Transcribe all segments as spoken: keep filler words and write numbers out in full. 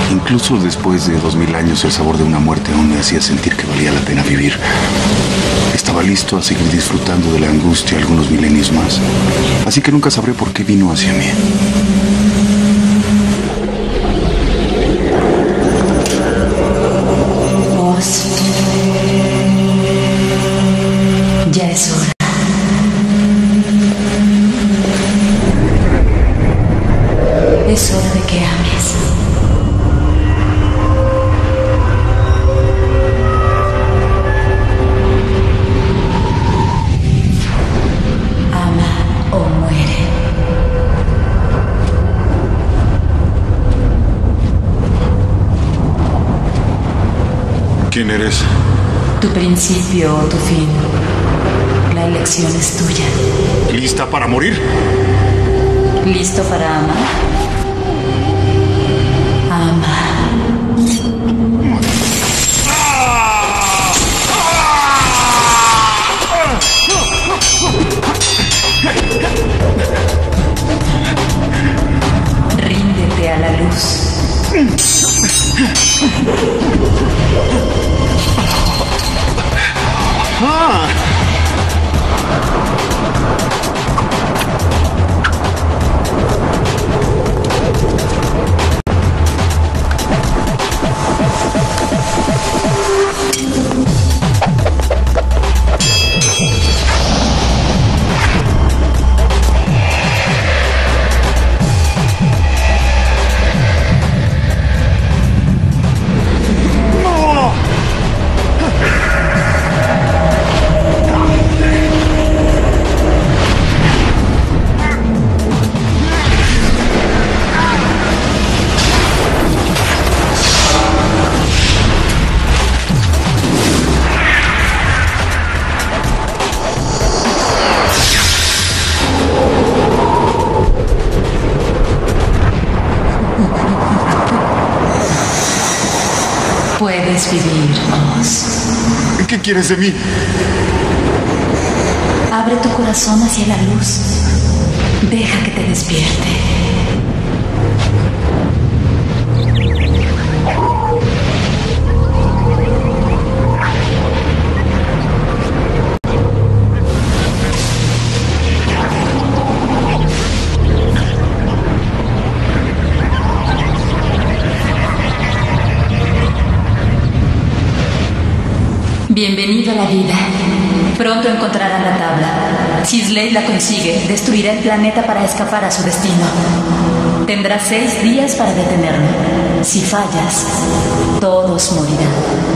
Incluso después de dos mil años, el sabor de una muerte aún me hacía sentir que valía la pena vivir. Estaba listo a seguir disfrutando de la angustia algunos milenios más. Así que nunca sabré por qué vino hacia mí. Vos. Ya es hora. Es hora de que ames. Ama o muere. ¿Quién eres? Tu principio o tu fin. La elección es tuya. ¿Lista para morir? ¿Listo para amar? Ama. Ríndete a la luz. ¡Ah! Puedes vivir, Oz. ¿Qué quieres de mí? Abre tu corazón hacia la luz. Deja que te despierte. Bienvenido a la vida. Pronto encontrará la tabla. Si Slade la consigue, destruirá el planeta para escapar a su destino. Tendrá seis días para detenerlo. Si fallas, todos morirán.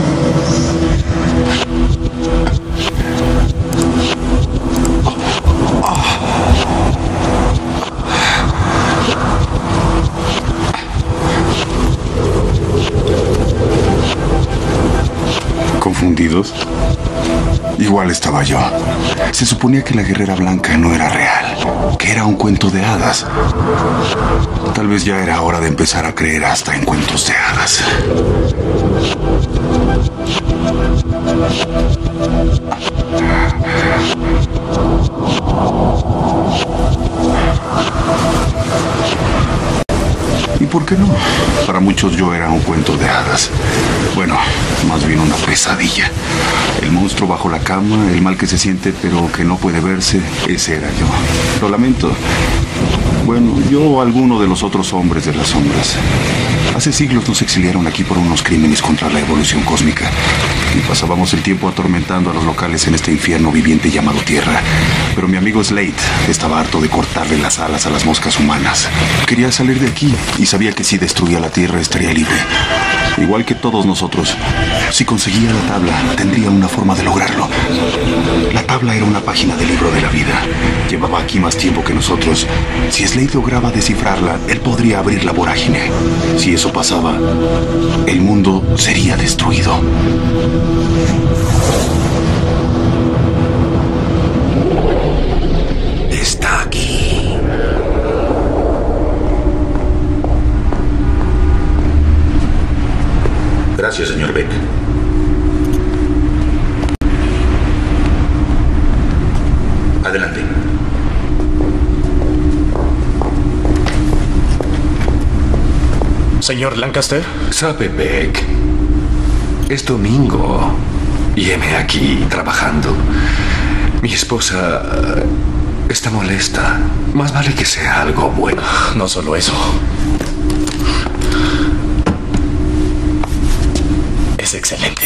¿Confundidos? Igual estaba yo. Se suponía que la guerrera blanca no era real, que era un cuento de hadas. Tal vez ya era hora de empezar a creer hasta en cuentos de hadas. ¿Y por qué no? Para muchos yo era un cuento de hadas. Bueno, más bien una pesadilla. El monstruo bajo la cama, el mal que se siente pero que no puede verse, ese era yo. Lo lamento. Bueno, yo o alguno de los otros hombres de las sombras. Hace siglos nos exiliaron aquí por unos crímenes contra la evolución cósmica. Y pasábamos el tiempo atormentando a los locales en este infierno viviente llamado Tierra. Pero mi amigo Slade estaba harto de cortarle las alas a las moscas humanas. Quería salir de aquí y sabía que si destruía la Tierra estaría libre. Igual que todos nosotros. Si conseguía la tabla, tendría una forma de lograrlo. La tabla era una página del libro de la vida. Llevaba aquí más tiempo que nosotros. Si Slade lograba descifrarla, él podría abrir la vorágine. Si eso pasaba, el mundo sería destruido. Está aquí. Gracias, señor Beck. Adelante. Señor Lancaster. Sabe, Beck, es domingo y heme aquí trabajando. Mi esposa está molesta. Más vale que sea algo bueno. No solo eso. Es excelente.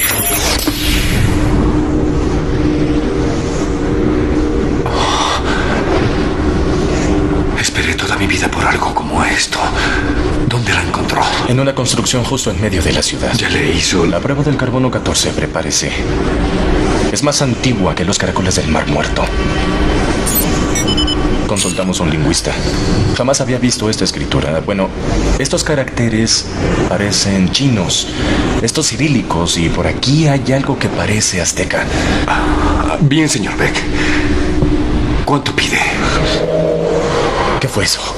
Esperé toda mi vida por algo como esto. ¿Dónde la encontró? En una construcción justo en medio de la ciudad. Ya le hizo la prueba del carbono catorce, prepárese. Es más antigua que los caracoles del Mar Muerto. Consultamos a un lingüista. Jamás había visto esta escritura. Bueno, estos caracteres parecen chinos, estos cirílicos, y por aquí hay algo que parece azteca. Ah, bien, señor Beck. ¿Cuánto pide? ¿Qué fue eso?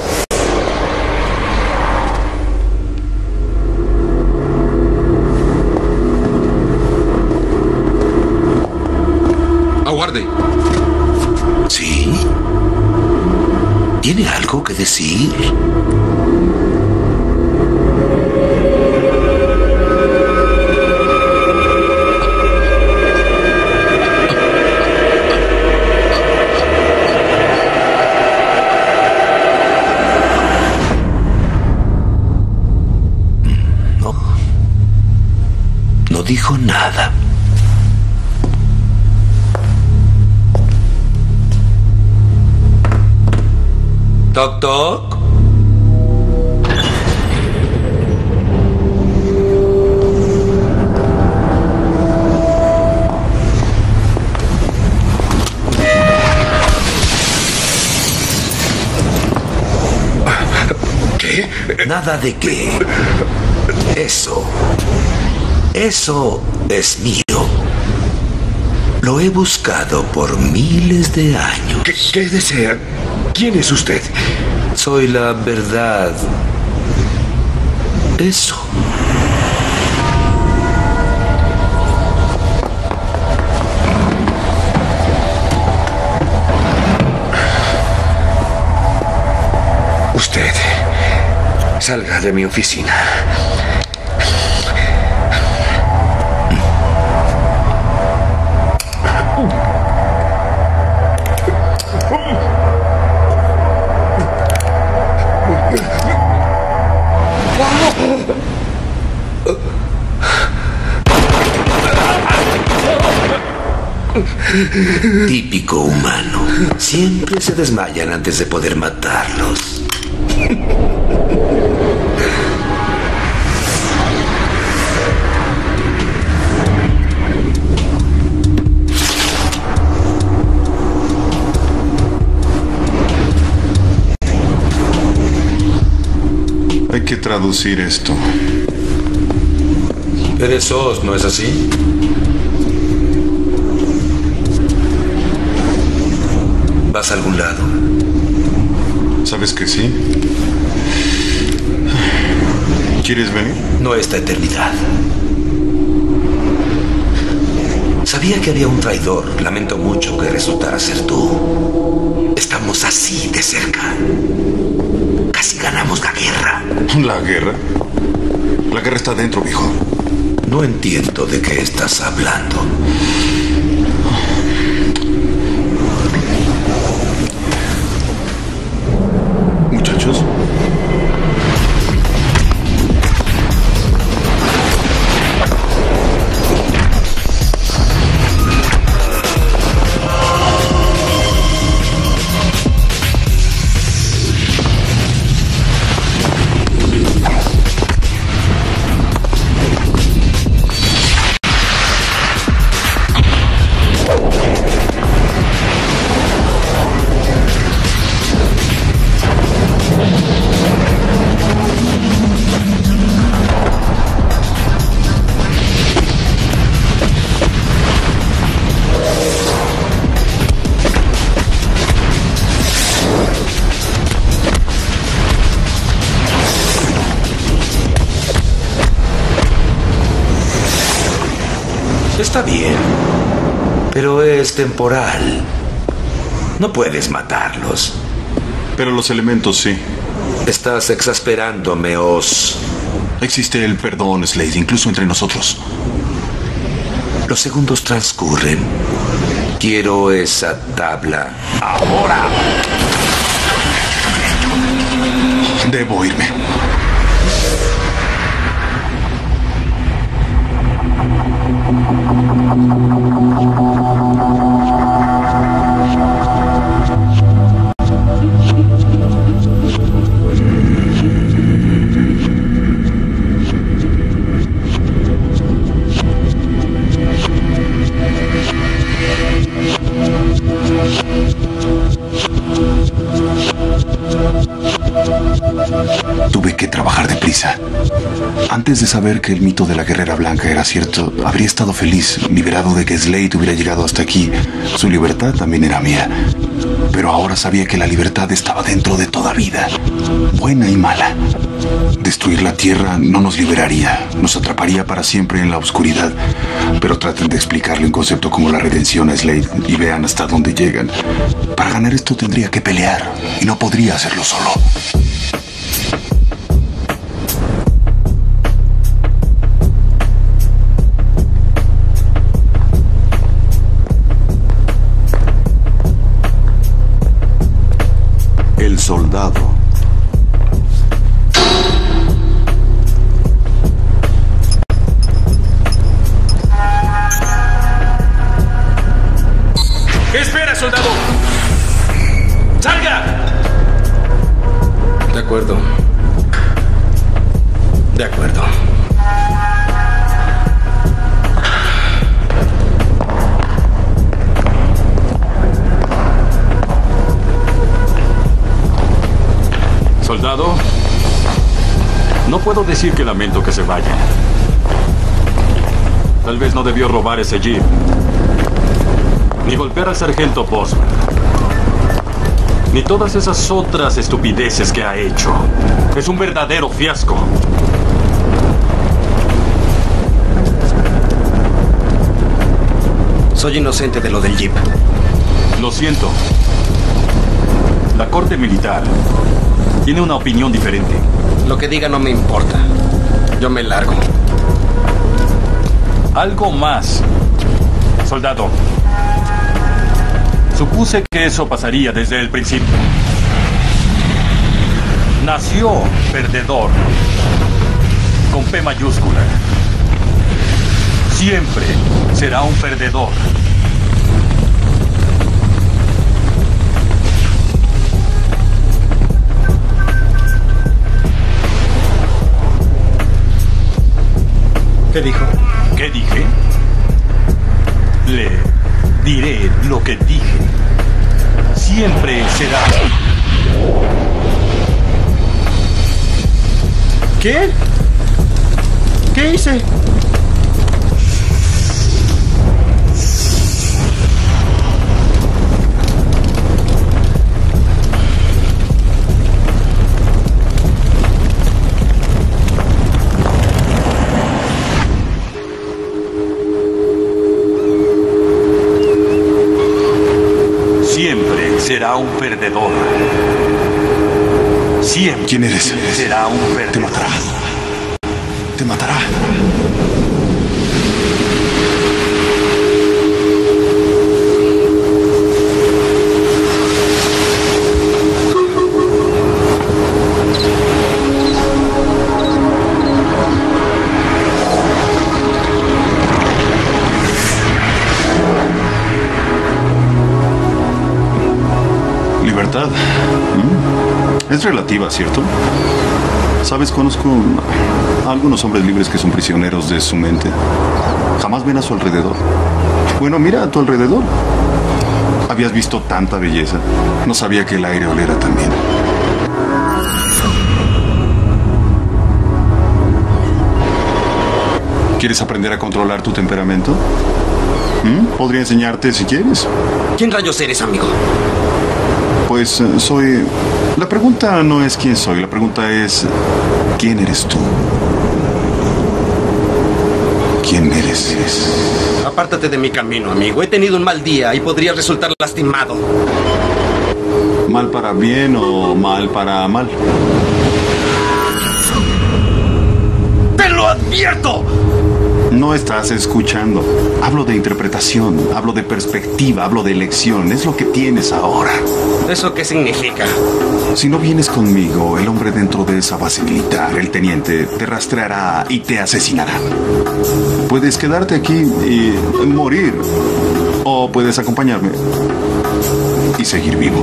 Aguarde. ¿Sí? ¿Tiene algo que decir? No. No dijo nada. Toc, toc. ¿Qué? Nada de qué. Eso. Eso es mío. Lo he buscado por miles de años. ¿Qué, qué desea? ¿Quién es usted? Soy la verdad. Eso. Usted salga de mi oficina. Típico humano. Siempre se desmayan antes de poder matarlos. Hay que traducir esto. Eres Sos, ¿no es así? ¿Vas a algún lado? ¿Sabes que sí? ¿Quieres venir? No esta eternidad. Sabía que había un traidor. Lamento mucho que resultara ser tú. Estamos así de cerca. Casi ganamos la guerra. ¿La guerra? La guerra está dentro, viejo. No entiendo de qué estás hablando. Muchachos. Está bien, pero es temporal. No puedes matarlos. Pero los elementos sí. Estás exasperándome, Oz. Existe el perdón, Slade, incluso entre nosotros. Los segundos transcurren. Quiero esa tabla ahora. Debo irme. Tuve que trabajar deprisa. Antes de saber que el mito de la guerrera blanca era cierto, habría estado feliz, liberado de que Slade hubiera llegado hasta aquí. Su libertad también era mía. Pero ahora sabía que la libertad estaba dentro de toda vida, buena y mala. Destruir la Tierra no nos liberaría, nos atraparía para siempre en la oscuridad. Pero traten de explicarle un concepto como la redención a Slade y vean hasta dónde llegan. Para ganar esto tendría que pelear y no podría hacerlo solo. El soldado. ¿Qué espera, soldado? ¡Salga! De acuerdo. De acuerdo. Soldado, no puedo decir que lamento que se vaya. Tal vez no debió robar ese jeep, ni golpear al sargento Bosman, ni todas esas otras estupideces que ha hecho. Es un verdadero fiasco. Soy inocente de lo del jeep. Lo siento. La corte militar tiene una opinión diferente. Lo que diga no me importa. Yo me largo. Algo más, soldado. Supuse que eso pasaría desde el principio. Nació perdedor, con P mayúscula. Siempre será un perdedor. ¿Qué dijo? ¿Qué dije? Le diré lo que dije. Siempre será. ¿Qué? ¿Qué hice? Siempre será un perdedor. Siempre. ¿Quién eres? Será un perdedor. Te matará. Te matará. Libertad. ¿Mm? Es relativa, ¿cierto? Sabes, conozco a algunos hombres libres que son prisioneros de su mente. Jamás ven a su alrededor. Bueno, mira a tu alrededor. Habías visto tanta belleza. No sabía que el aire oliera tan bien. ¿Quieres aprender a controlar tu temperamento? ¿Mm? Podría enseñarte si quieres. ¿Quién rayos eres, amigo? Pues eh, soy... La pregunta no es quién soy, la pregunta es ¿quién eres tú? ¿Quién eres? Apártate de mi camino, amigo. He tenido un mal día y podría resultar lastimado. ¿Mal para bien o mal para mal? despierto! No estás escuchando. Hablo de interpretación, hablo de perspectiva, hablo de elección. Es lo que tienes ahora. ¿Eso qué significa? Si no vienes conmigo, el hombre dentro de esa base militar, el teniente, te rastreará y te asesinará. Puedes quedarte aquí y morir. O puedes acompañarme y seguir vivo.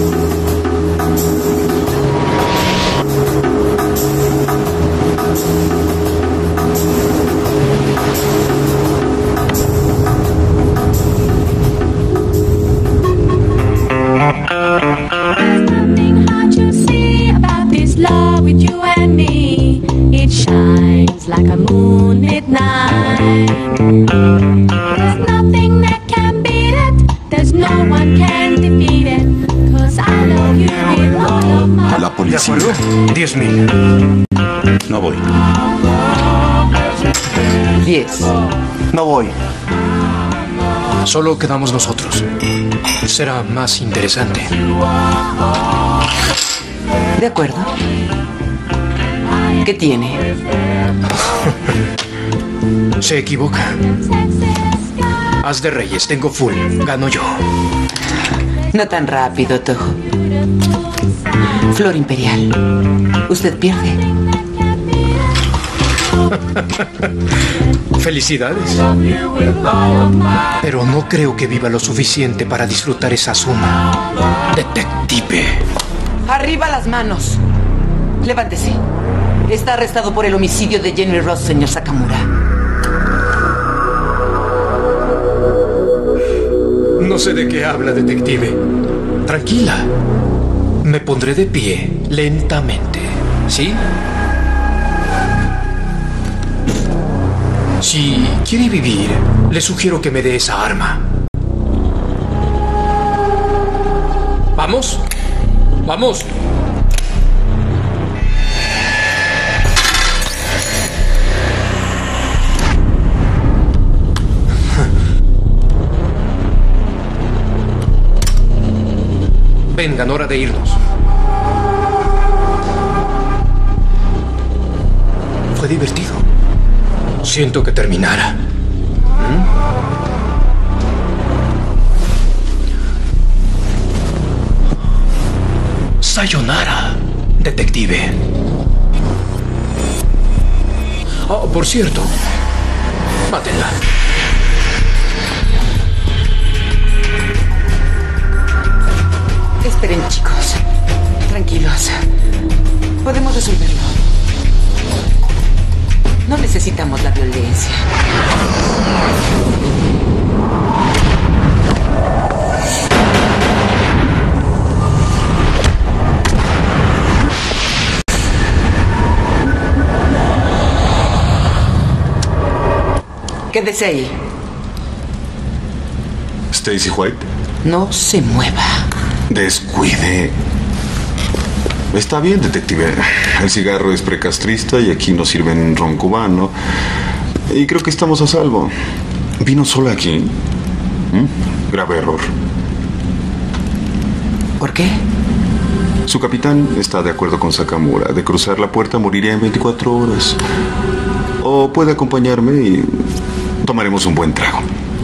With you and me, it shines like a moon at night. There's nothing that can beat it. There's no one can defeat it. Cause I love you with all of my... La policía. Diez mil. No voy. Diez. No voy. Solo quedamos nosotros. Será más interesante. De acuerdo. ¿Qué tiene? Se equivoca. As de reyes, tengo full. Gano yo. No tan rápido, Toho. Flor imperial. Usted pierde. Felicidades. Pero no creo que viva lo suficiente para disfrutar esa suma. Detective. Arriba las manos. Levántese. Está arrestado por el homicidio de Jenny Ross, señor Sakamura. No sé de qué habla, detective. Tranquila. Me pondré de pie lentamente. ¿Sí? Si quiere vivir, le sugiero que me dé esa arma. ¿Vamos? ¡Vamos! Vengan, hora de irnos. Fue divertido. Siento que terminara. ¿Mm? Sayonara, detective. Oh, por cierto, mátenla. Esperen, chicos. Tranquilos. Podemos resolverlo. No necesitamos la violencia. Quédese ahí. Stacy White. No se mueva. Descuide. Está bien, detective. El cigarro es precastrista y aquí nos sirven ron cubano. Y creo que estamos a salvo. ¿Vino sola aquí? ¿Mm? Grave error. ¿Por qué? Su capitán está de acuerdo con Sakamura. De cruzar la puerta moriría en veinticuatro horas. O puede acompañarme y tomaremos un buen trago.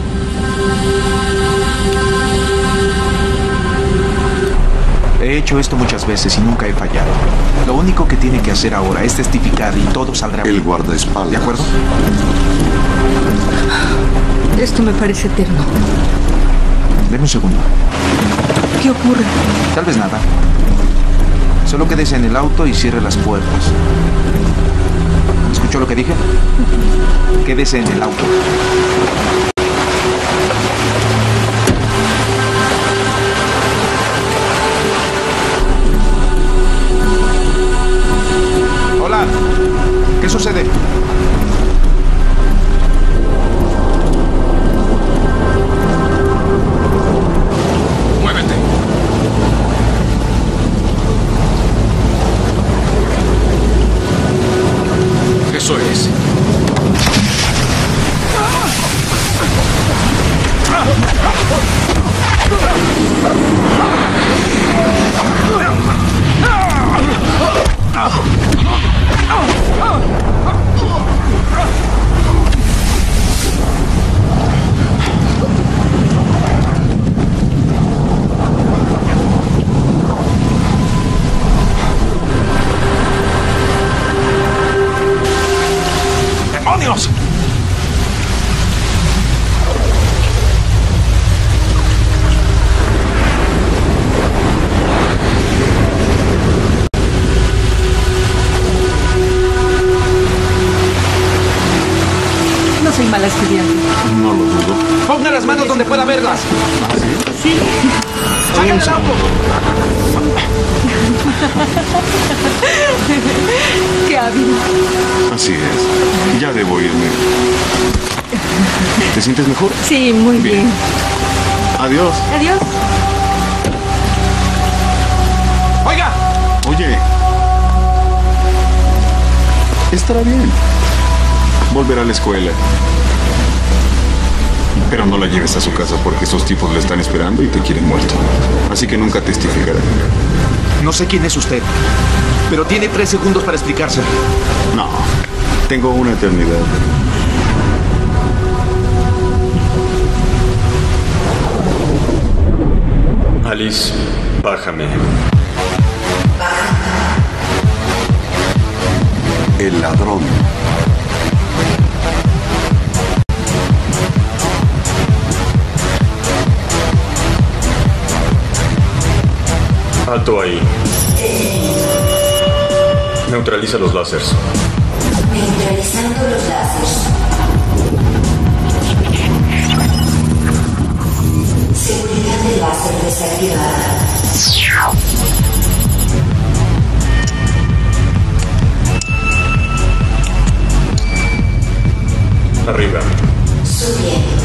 He hecho esto muchas veces y nunca he fallado. Lo único que tiene que hacer ahora es testificar y todo saldrá bien. El guardaespaldas. ¿De acuerdo? Esto me parece eterno. Deme un segundo. ¿Qué ocurre? Tal vez nada. Solo quédese en el auto y cierre las puertas. ¿Escuchó lo que dije? Quédese en el auto. Hola. ¿Qué sucede? ¡Muévete! Eso es. ¡Demonios! No soy mala estudiante. No lo dudo. Ponga las manos donde pueda verlas. ¿Ah, sí? Sí. ¡Sáquenle el auto! Qué hábil. Así es. Ya debo irme. ¿Te sientes mejor? Sí, muy bien. Bien. Adiós. Adiós. ¡Oiga! Oye. Estará bien. Volverá a la escuela. Pero no la lleves a su casa porque esos tipos le están esperando y te quieren muerto. Así que nunca testificará. No sé quién es usted, pero tiene tres segundos para explicarse. No, tengo una eternidad. Alice, bájame. El ladrón. Alto ahí. Neutraliza los láseres. Neutralizando los láseres. Seguridad de láser desactivada. Arriba. Subiendo.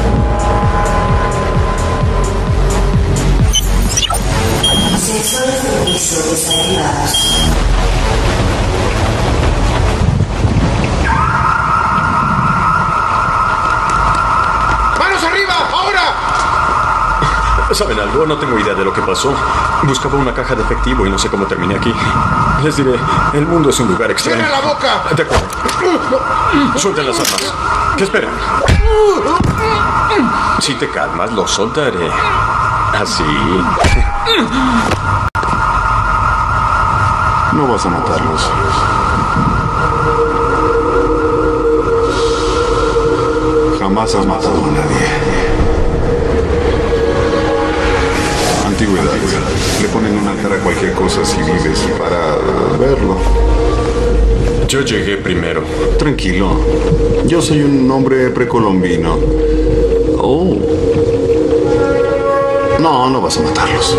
Sensores de piso desactivados. ¡Manos arriba! ¡Ahora! ¿Saben algo? No tengo idea de lo que pasó. Buscaba una caja de efectivo y no sé cómo terminé aquí. Les diré, el mundo es un lugar extraño. ¡Cierra la boca! De acuerdo. Suelten las armas. ¿Qué esperan? Si te calmas, lo soltaré. Así. No vas a matarlos. Jamás has matado a nadie. Antigüedad. Le ponen un altar a cualquier cosa si vives para verlo. Yo llegué primero. Tranquilo. Yo soy un hombre precolombino. Oh. No, no vas a matarlos.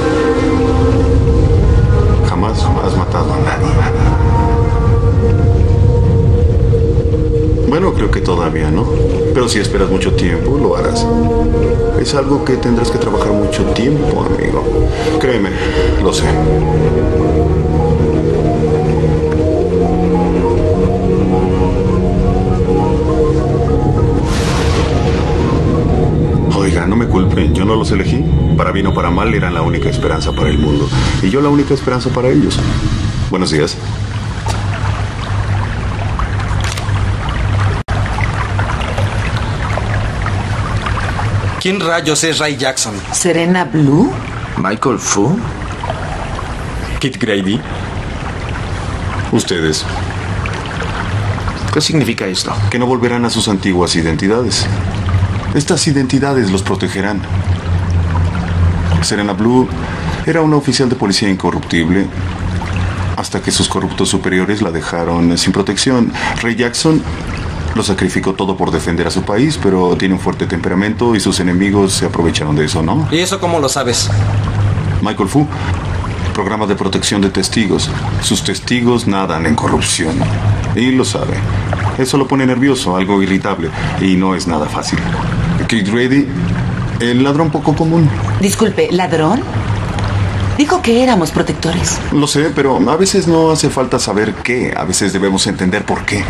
Jamás has matado a nadie. Bueno, creo que todavía no. Pero si esperas mucho tiempo, lo harás. Es algo que tendrás que trabajar mucho tiempo, amigo. Créeme, lo sé. Oiga, no me culpen, yo no los elegí. Para bien o para mal, eran la única esperanza para el mundo. Y yo la única esperanza para ellos. Buenos días. ¿Quién rayos es Ray Jackson? ¿Serena Blue? ¿Michael Fu? Kit Grady. Ustedes. ¿Qué significa esto? Que no volverán a sus antiguas identidades. Estas identidades los protegerán. Serena Blue era una oficial de policía incorruptible hasta que sus corruptos superiores la dejaron sin protección. Ray Jackson lo sacrificó todo por defender a su país, pero tiene un fuerte temperamento y sus enemigos se aprovecharon de eso, ¿no? ¿Y eso cómo lo sabes? Michael Fu, programa de protección de testigos. Sus testigos nadan en corrupción. Y lo sabe. Eso lo pone nervioso, algo irritable, y no es nada fácil. Kid Grady, el ladrón poco común. Disculpe, ¿ladrón? Dijo que éramos protectores. Lo sé, pero a veces no hace falta saber qué. A veces debemos entender por qué.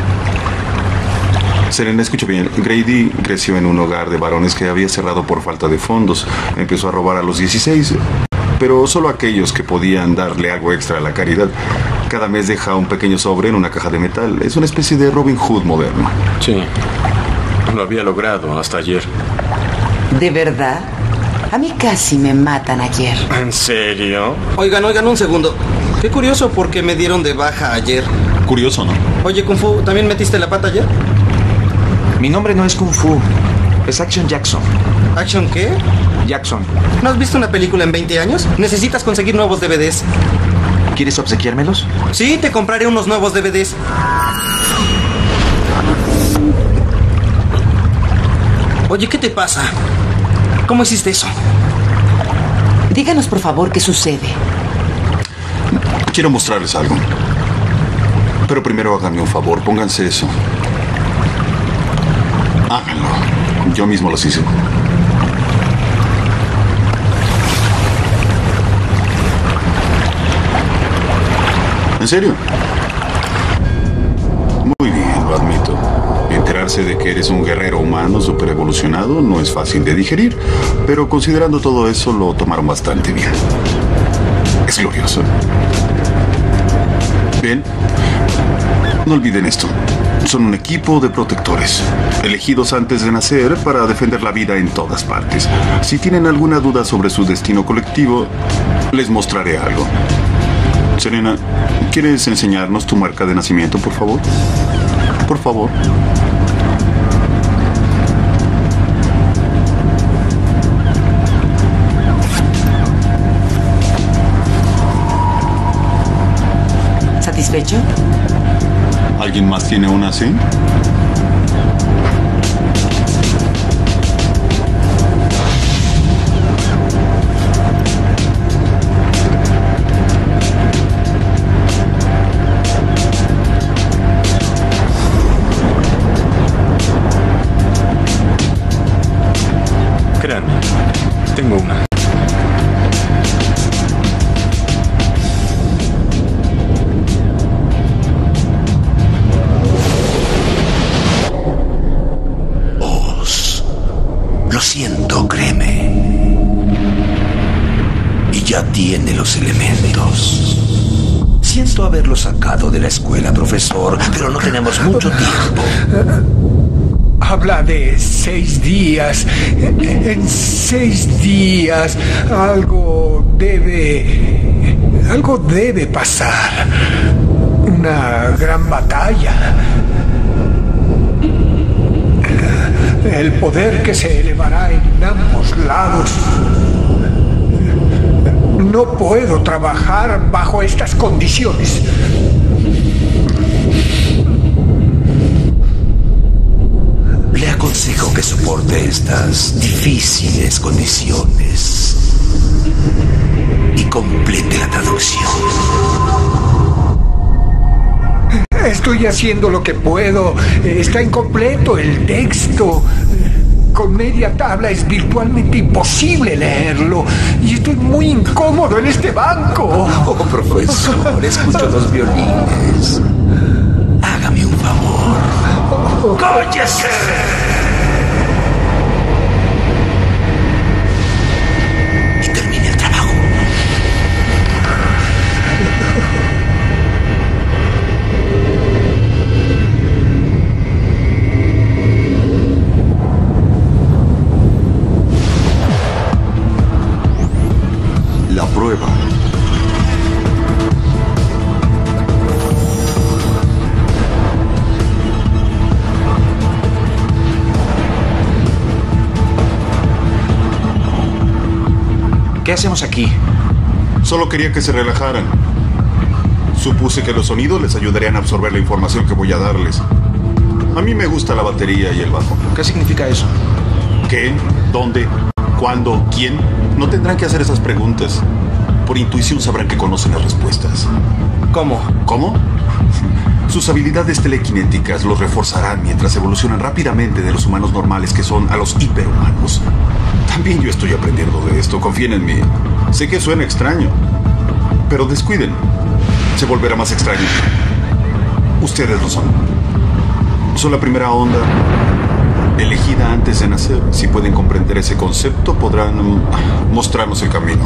Serena, escucha bien. Grady creció en un hogar de varones que había cerrado por falta de fondos. Empezó a robar a los dieciséis, pero solo aquellos que podían darle algo extra a la caridad. Cada mes deja un pequeño sobre en una caja de metal. Es una especie de Robin Hood moderno. Sí. Lo había logrado hasta ayer. ¿De verdad? A mí casi me matan ayer. ¿En serio? Oigan, oigan, un segundo. Qué curioso porque me dieron de baja ayer. Curioso, ¿no? Oye, Kung Fu, ¿también metiste la pata ayer? Mi nombre no es Kung Fu, es Action Jackson. ¿Action qué? Jackson. ¿No has visto una película en veinte años? Necesitas conseguir nuevos D V Ds. ¿Quieres obsequiármelos? Sí, te compraré unos nuevos D V Ds. Oye, ¿qué te pasa? ¿Cómo hiciste eso? Díganos, por favor, qué sucede. Quiero mostrarles algo. Pero primero háganme un favor, pónganse eso. Háganlo. Yo mismo los hice. ¿En serio? Muy bien, lo admito. Enterarse de que eres un guerrero humano super evolucionado no es fácil de digerir, pero considerando todo eso lo tomaron bastante bien. Es glorioso. Bien, no olviden esto. Son un equipo de protectores, elegidos antes de nacer para defender la vida en todas partes. Si tienen alguna duda sobre su destino colectivo, les mostraré algo. Serena, ¿quieres enseñarnos tu marca de nacimiento, por favor? Por favor. ¿Satisfecho? ¿Alguien más tiene una así? Créanme, tengo una. Lo siento, créeme. Y ya tiene los elementos. Siento haberlo sacado de la escuela, profesor, pero no tenemos mucho tiempo. Habla de seis días. En seis días algo debe... Algo debe pasar. Una gran batalla. El poder que se elevará en ambos lados. No puedo trabajar bajo estas condiciones. Le aconsejo que soporte estas difíciles condiciones y complete la traducción. Estoy haciendo lo que puedo. Está incompleto el texto. Con media tabla es virtualmente imposible leerlo. Y estoy muy incómodo en este banco. Oh, profesor, escucho los violines. Hágame un favor. ¡Cállese! Y termine el trabajo. La prueba. ¿Qué hacemos aquí? Solo quería que se relajaran. Supuse que los sonidos les ayudarían a absorber la información que voy a darles. A mí me gusta la batería y el bajo. ¿Qué significa eso? ¿Qué? ¿Dónde? ¿Cuándo? ¿Quién? No tendrán que hacer esas preguntas. Por intuición sabrán que conocen las respuestas. ¿Cómo? ¿Cómo? Sus habilidades telequinéticas los reforzarán mientras evolucionan rápidamente de los humanos normales que son a los hiperhumanos. También yo estoy aprendiendo de esto, confíen en mí. Sé que suena extraño, pero descuiden. Se volverá más extraño. Ustedes lo son. Son la primera onda elegida antes de nacer. Si pueden comprender ese concepto, podrán um, mostrarnos el camino.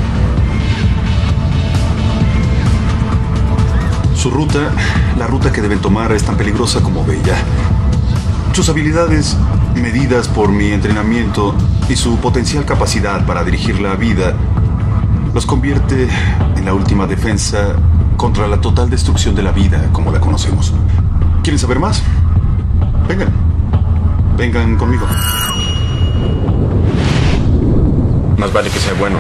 Su ruta, la ruta que deben tomar, es tan peligrosa como bella. Sus habilidades, medidas por mi entrenamiento y su potencial capacidad para dirigir la vida, Los convierte en la última defensa contra la total destrucción de la vida como la conocemos. ¿Quieren saber más? Vengan. Vengan conmigo. Más vale que sea bueno.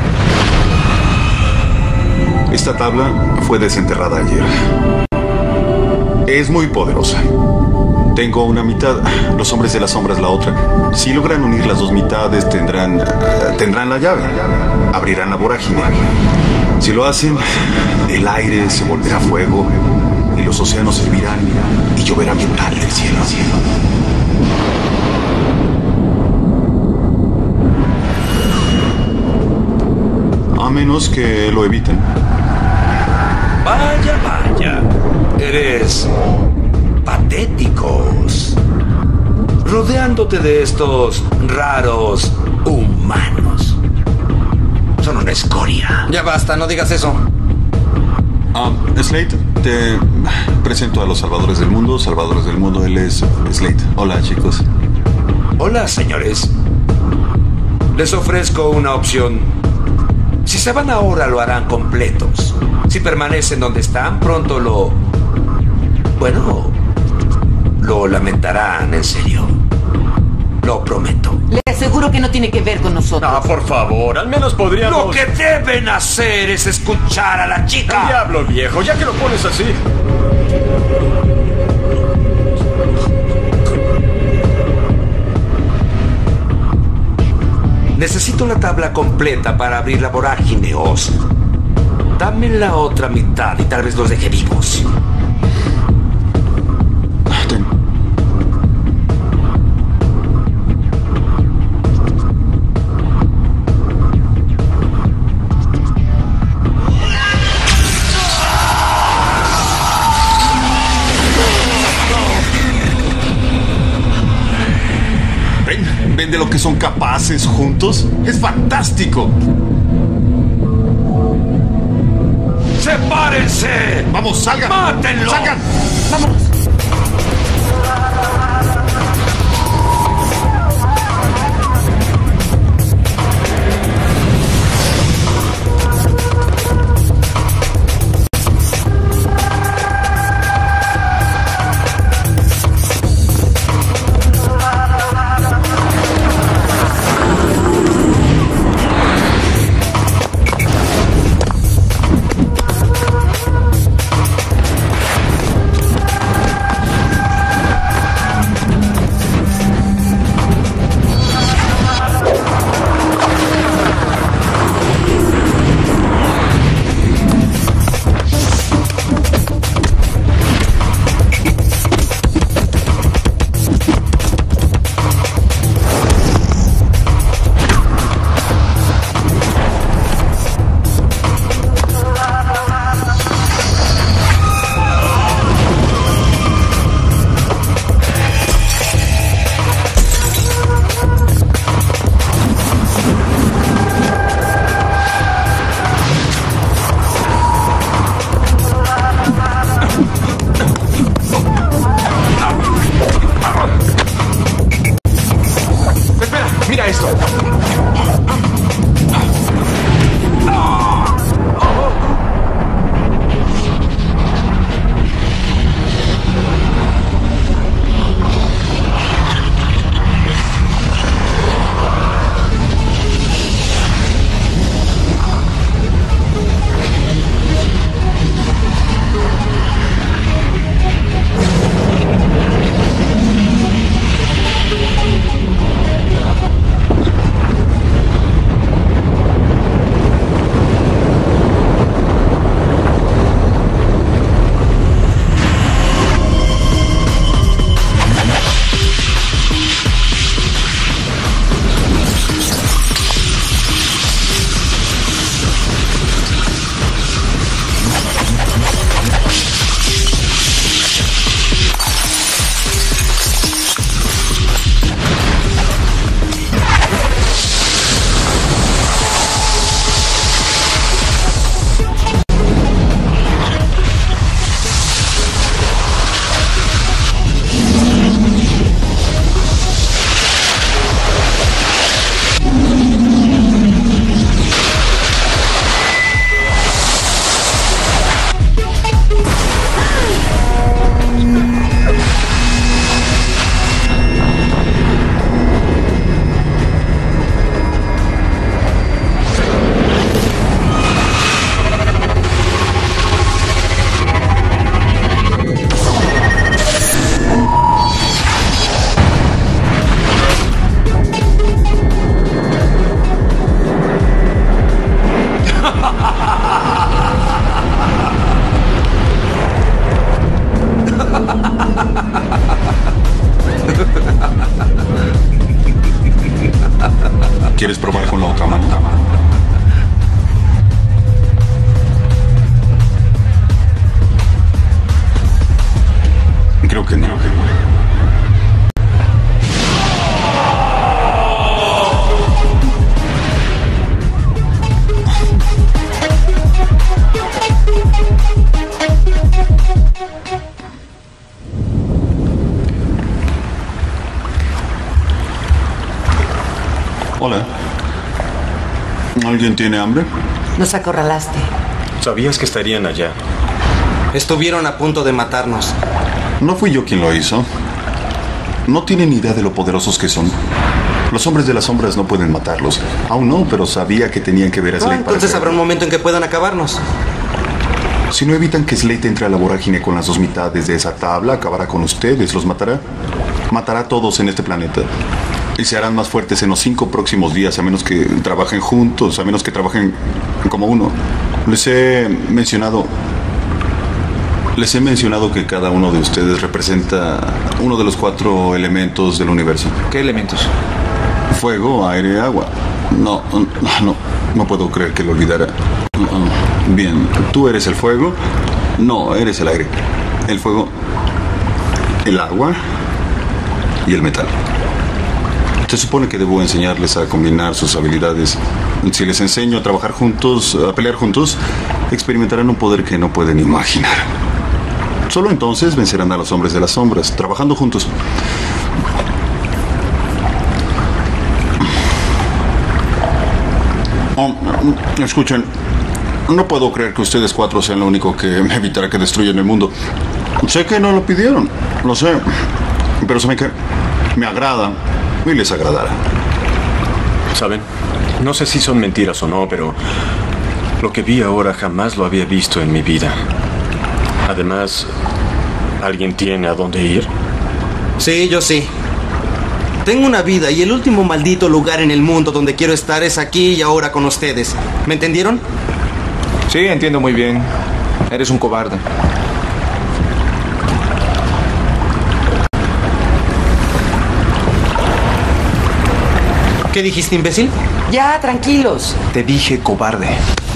Esta tabla fue desenterrada ayer. Es muy poderosa. Tengo una mitad, los hombres de las sombras la otra. Si logran unir las dos mitades, tendrán, tendrán la llave. Abrirán la vorágine. Si lo hacen, el aire se volverá fuego y los océanos servirán y lloverá metal del cielo. A menos que lo eviten. Vaya, vaya. Eres patéticos. Rodeándote de estos raros humanos. Son una escoria. Ya basta, no digas eso. Ah, Slate, te presento a los salvadores del mundo. Salvadores del mundo, él es Slate. Hola, chicos. Hola, señores. Les ofrezco una opción. Si se van ahora, lo harán completos. Si permanecen donde están, pronto lo... Bueno, lo lamentarán, en serio. Lo prometo. Le aseguro que no tiene que ver con nosotros. Ah, por favor, al menos podríamos... Lo que deben hacer es escuchar a la chica. El diablo, viejo, ya que lo pones así. Necesito la tabla completa para abrir la vorágine, Oz. Dame la otra mitad y tal vez los deje vivos. Ten. ¿Ven? ¿Ven de lo que son capaces juntos? ¡Es fantástico! ¡Sepárense! ¡Vamos, salgan! ¡Mátenlo! ¡Salgan! Vámonos. ¿Quieres probar con la otra mano? Creo que no. Hola. ¿Alguien tiene hambre? Nos acorralaste. Sabías que estarían allá. Estuvieron a punto de matarnos. No fui yo quien lo hizo. No tienen idea de lo poderosos que son. Los hombres de las sombras no pueden matarlos. Aún no, pero sabía que tenían que ver a Ah, Slate para entonces hacerlo. habrá un momento en que puedan acabarnos. Si no evitan que Slate entre a la vorágine con las dos mitades de esa tabla, acabará con ustedes, los matará. Matará a todos en este planeta. Y se harán más fuertes en los cinco próximos días, a menos que trabajen juntos, a menos que trabajen como uno. Les he mencionado... Les he mencionado que cada uno de ustedes representa uno de los cuatro elementos del universo. ¿Qué elementos? Fuego, aire, agua. No, no, no puedo creer que lo olvidara. Bien, ¿tú eres el fuego? No, eres el aire. El fuego, el agua y el metal. Se supone que debo enseñarles a combinar sus habilidades. Si les enseño a trabajar juntos, a pelear juntos, experimentarán un poder que no pueden imaginar. Solo entonces vencerán a los hombres de las sombras, trabajando juntos. Oh, escuchen, no puedo creer que ustedes cuatro sean lo único que me evitará que destruyan el mundo. Sé que no lo pidieron, lo sé, pero saben que me agrada y les agradará. ¿Saben? No sé si son mentiras o no, pero lo que vi ahora jamás lo había visto en mi vida. Además, ¿alguien tiene a dónde ir? Sí, yo sí. Tengo una vida y el último maldito lugar en el mundo donde quiero estar es aquí y ahora con ustedes. ¿Me entendieron? Sí, entiendo muy bien. Eres un cobarde. ¿Qué dijiste, imbécil? Ya, tranquilos. Te dije cobarde.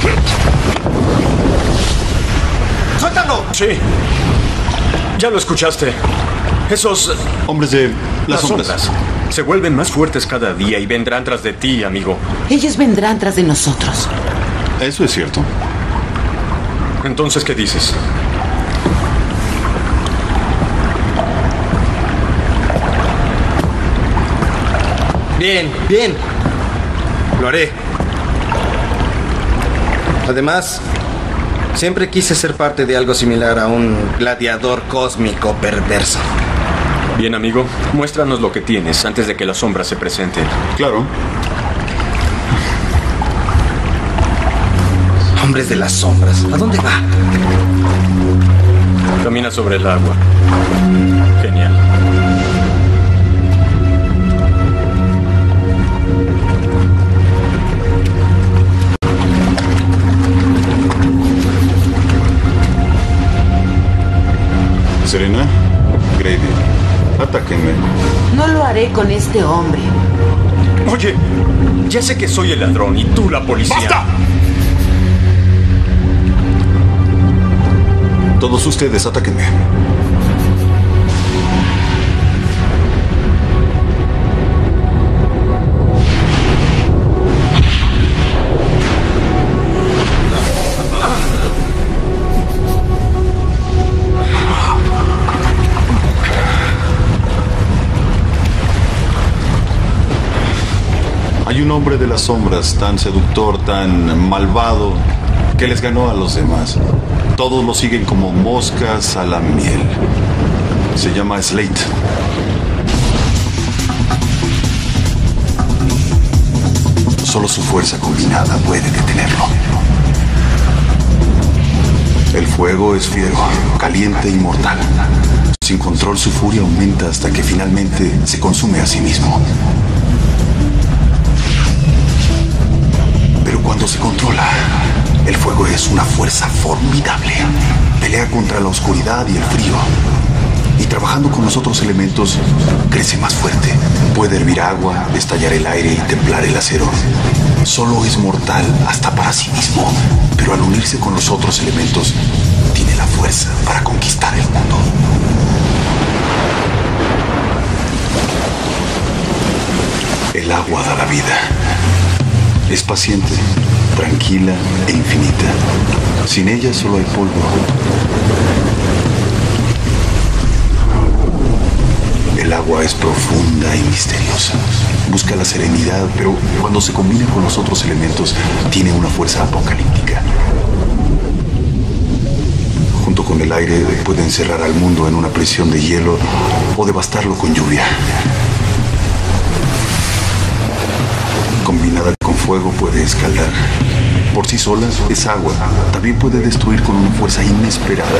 ¡Suéltalo! Sí. Ya lo escuchaste. Esos hombres de las, las sombras. sombras se vuelven más fuertes cada día y vendrán tras de ti, amigo. Ellos vendrán tras de nosotros. Eso es cierto. Entonces, ¿qué dices? Bien, bien. Lo haré. Además, siempre quise ser parte de algo similar a un gladiador cósmico perverso. Bien, amigo, muéstranos lo que tienes antes de que las sombras se presenten. Claro. Hombres de las sombras, ¿a dónde va? Camina sobre el agua. Genial. Serena, Grady, atáquenme. No lo haré con este hombre. Oye, ya sé que soy el ladrón y tú la policía. ¡Basta! Todos ustedes, atáquenme. Hay un hombre de las sombras tan seductor, tan malvado, que les ganó a los demás. Todos lo siguen como moscas a la miel. Se llama Slate. Solo su fuerza combinada puede detenerlo. El fuego es fiero, caliente y mortal. Sin control, su furia aumenta hasta que finalmente se consume a sí mismo. Pero cuando se controla, el fuego es una fuerza formidable. Pelea contra la oscuridad y el frío. Y trabajando con los otros elementos, crece más fuerte, Puede hervir agua, estallar el aire y templar el acero. Solo es mortal hasta para sí mismo, pero al unirse con los otros elementos, tiene la fuerza para conquistar el mundo. El agua da la vida. Es paciente, tranquila e infinita. Sin ella solo hay polvo. El agua es profunda y misteriosa. Busca la serenidad, pero cuando se combina con los otros elementos, tiene una fuerza apocalíptica. Junto con el aire, puede encerrar al mundo en una prisión de hielo o devastarlo con lluvia. Combinada con fuego, puede escaldar. Por sí sola, es agua. También puede destruir con una fuerza inesperada.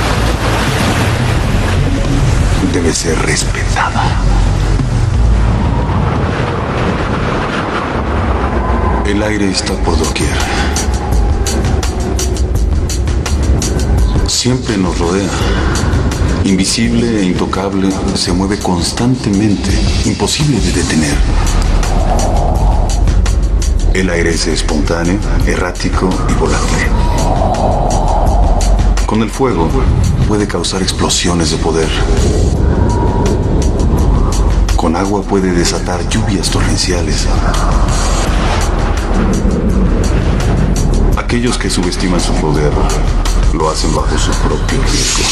Debe ser respetada. El aire está por doquier. Siempre nos rodea. Invisible e intocable, se mueve constantemente, imposible de detener. El aire es espontáneo, errático y volátil. Con el fuego puede causar explosiones de poder. Con agua puede desatar lluvias torrenciales. Aquellos que subestiman su poder lo hacen bajo su propio riesgo.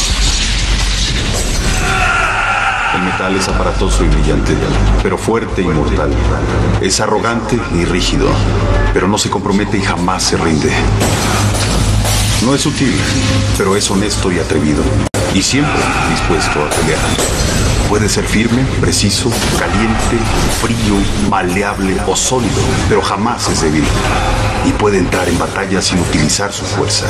El metal es aparatoso y brillante, pero fuerte y mortal. Es arrogante y rígido, pero no se compromete y jamás se rinde. No es sutil, pero es honesto y atrevido, y siempre dispuesto a pelear. Puede ser firme, preciso, caliente, frío, maleable o sólido, pero jamás es débil. Y puede entrar en batalla sin utilizar su fuerza.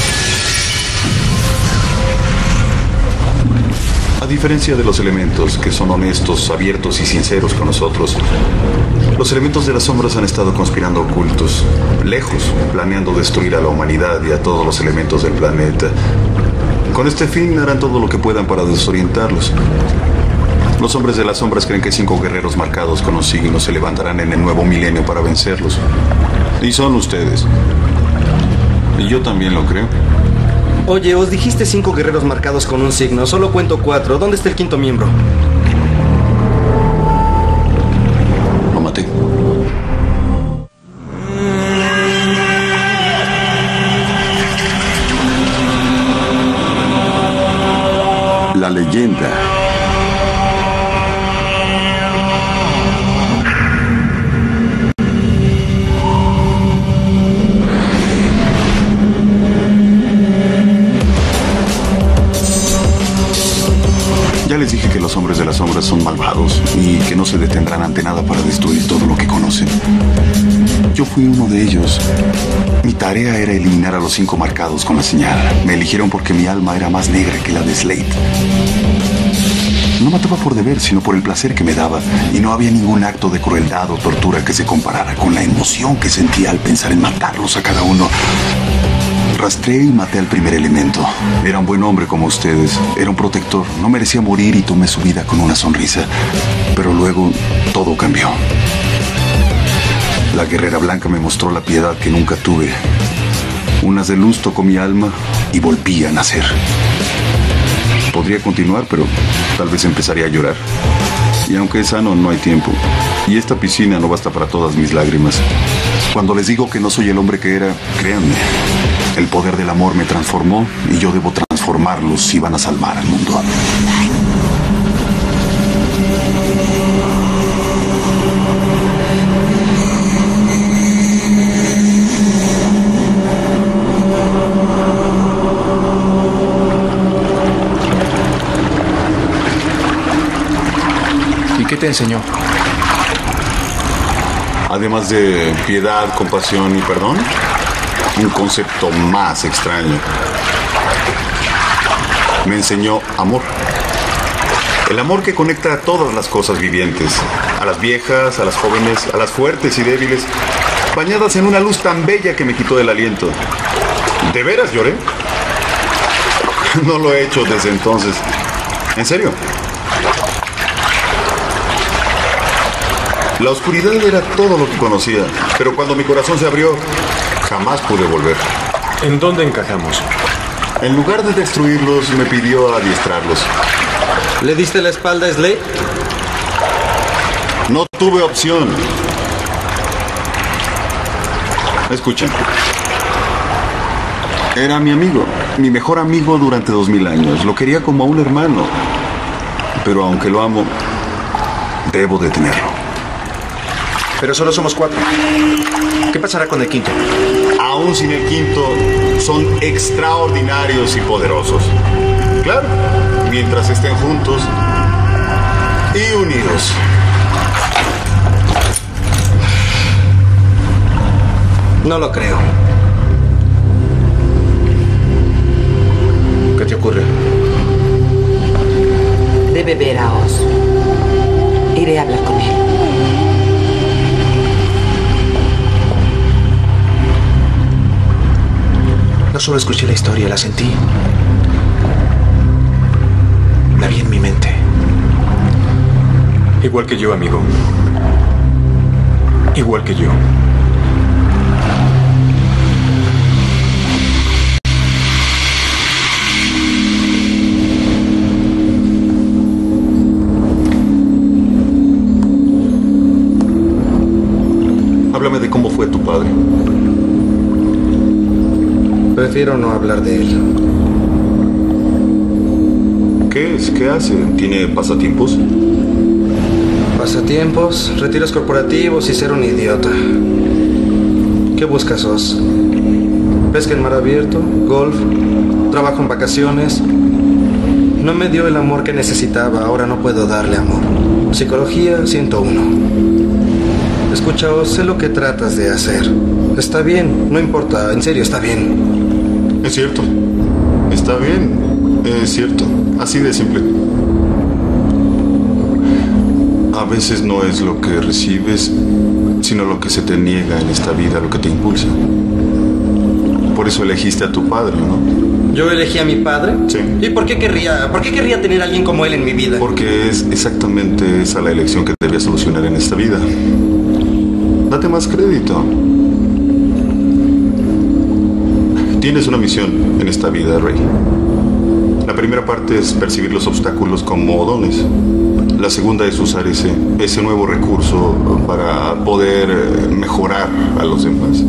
A diferencia de los elementos, que son honestos, abiertos y sinceros con nosotros, los elementos de las sombras han estado conspirando ocultos, lejos, planeando destruir a la humanidad y a todos los elementos del planeta. Con este fin harán todo lo que puedan para desorientarlos. Los hombres de las sombras creen que cinco guerreros marcados con un signo se levantarán en el nuevo milenio para vencerlos. Y son ustedes. Y yo también lo creo. Oye, os dijiste cinco guerreros marcados con un signo. Solo cuento cuatro. ¿Dónde está el quinto miembro? Lo maté. La leyenda. Ya les dije que los hombres de las sombras son malvados y que no se detendrán ante nada para destruir todo lo que conocen. Yo fui uno de ellos. Mi tarea era eliminar a los cinco marcados con la señal. Me eligieron porque mi alma era más negra que la de Slade. No mataba por deber, sino por el placer que me daba, y no había ningún acto de crueldad o tortura que se comparara con la emoción que sentía al pensar en matarlos a cada uno. Rastré y maté al primer elemento. Era un buen hombre como ustedes. Era un protector. No merecía morir y tomé su vida con una sonrisa. Pero luego todo cambió. La guerrera blanca me mostró la piedad que nunca tuve. Unas de luz tocó mi alma y volví a nacer. Podría continuar, pero tal vez empezaría a llorar. Y aunque es sano, no hay tiempo. Y esta piscina no basta para todas mis lágrimas. Cuando les digo que no soy el hombre que era, créanme. El poder del amor me transformó y yo debo transformarlos si van a salvar al mundo. ¿Y qué te enseñó? Además de piedad, compasión y perdón, un concepto más extraño. Me enseñó amor. El amor que conecta a todas las cosas vivientes. A las viejas, a las jóvenes, a las fuertes y débiles, bañadas en una luz tan bella que me quitó el aliento. ¿De veras lloré? No lo he hecho desde entonces. ¿En serio? La oscuridad era todo lo que conocía, pero cuando mi corazón se abrió, jamás pude volver. ¿En dónde encajamos? En lugar de destruirlos, me pidió adiestrarlos. ¿Le diste la espalda a Slade? No tuve opción. Escuchen. Era mi amigo, mi mejor amigo durante dos mil años. Lo quería como a un hermano. Pero aunque lo amo, debo detenerlo. Pero solo somos cuatro. ¿Qué pasará con el quinto? Aún sin el quinto, son extraordinarios y poderosos. Claro, mientras estén juntos y unidos. No lo creo. ¿Qué te ocurre? Debe ver a Oz. Iré a hablar con él. No solo escuché la historia, la sentí. La vi en mi mente. Igual que yo, amigo. Igual que yo. Háblame de cómo fue tu padre. Prefiero no hablar de él. ¿Qué es? ¿Qué hace? ¿Tiene pasatiempos? Pasatiempos, retiros corporativos y ser un idiota. ¿Qué buscas, Oz? ¿Pesca en mar abierto? ¿Golf? ¿Trabajo en vacaciones? No me dio el amor que necesitaba, ahora no puedo darle amor. Psicología ciento uno. Escucha, Oz, sé lo que tratas de hacer. Está bien, no importa, en serio, está bien. Es cierto. Está bien. Es cierto. Así de simple. A veces no es lo que recibes, sino lo que se te niega en esta vida, lo que te impulsa. Por eso elegiste a tu padre, ¿no? ¿Yo elegí a mi padre? Sí. ¿Y por qué querría, por qué querría tener a alguien como él en mi vida? Porque es exactamente esa la elección que debías solucionar en esta vida. Date más crédito. Tienes una misión en esta vida, Rey. La primera parte es percibir los obstáculos como dones. La segunda es usar ese, ese nuevo recurso para poder mejorar a los demás.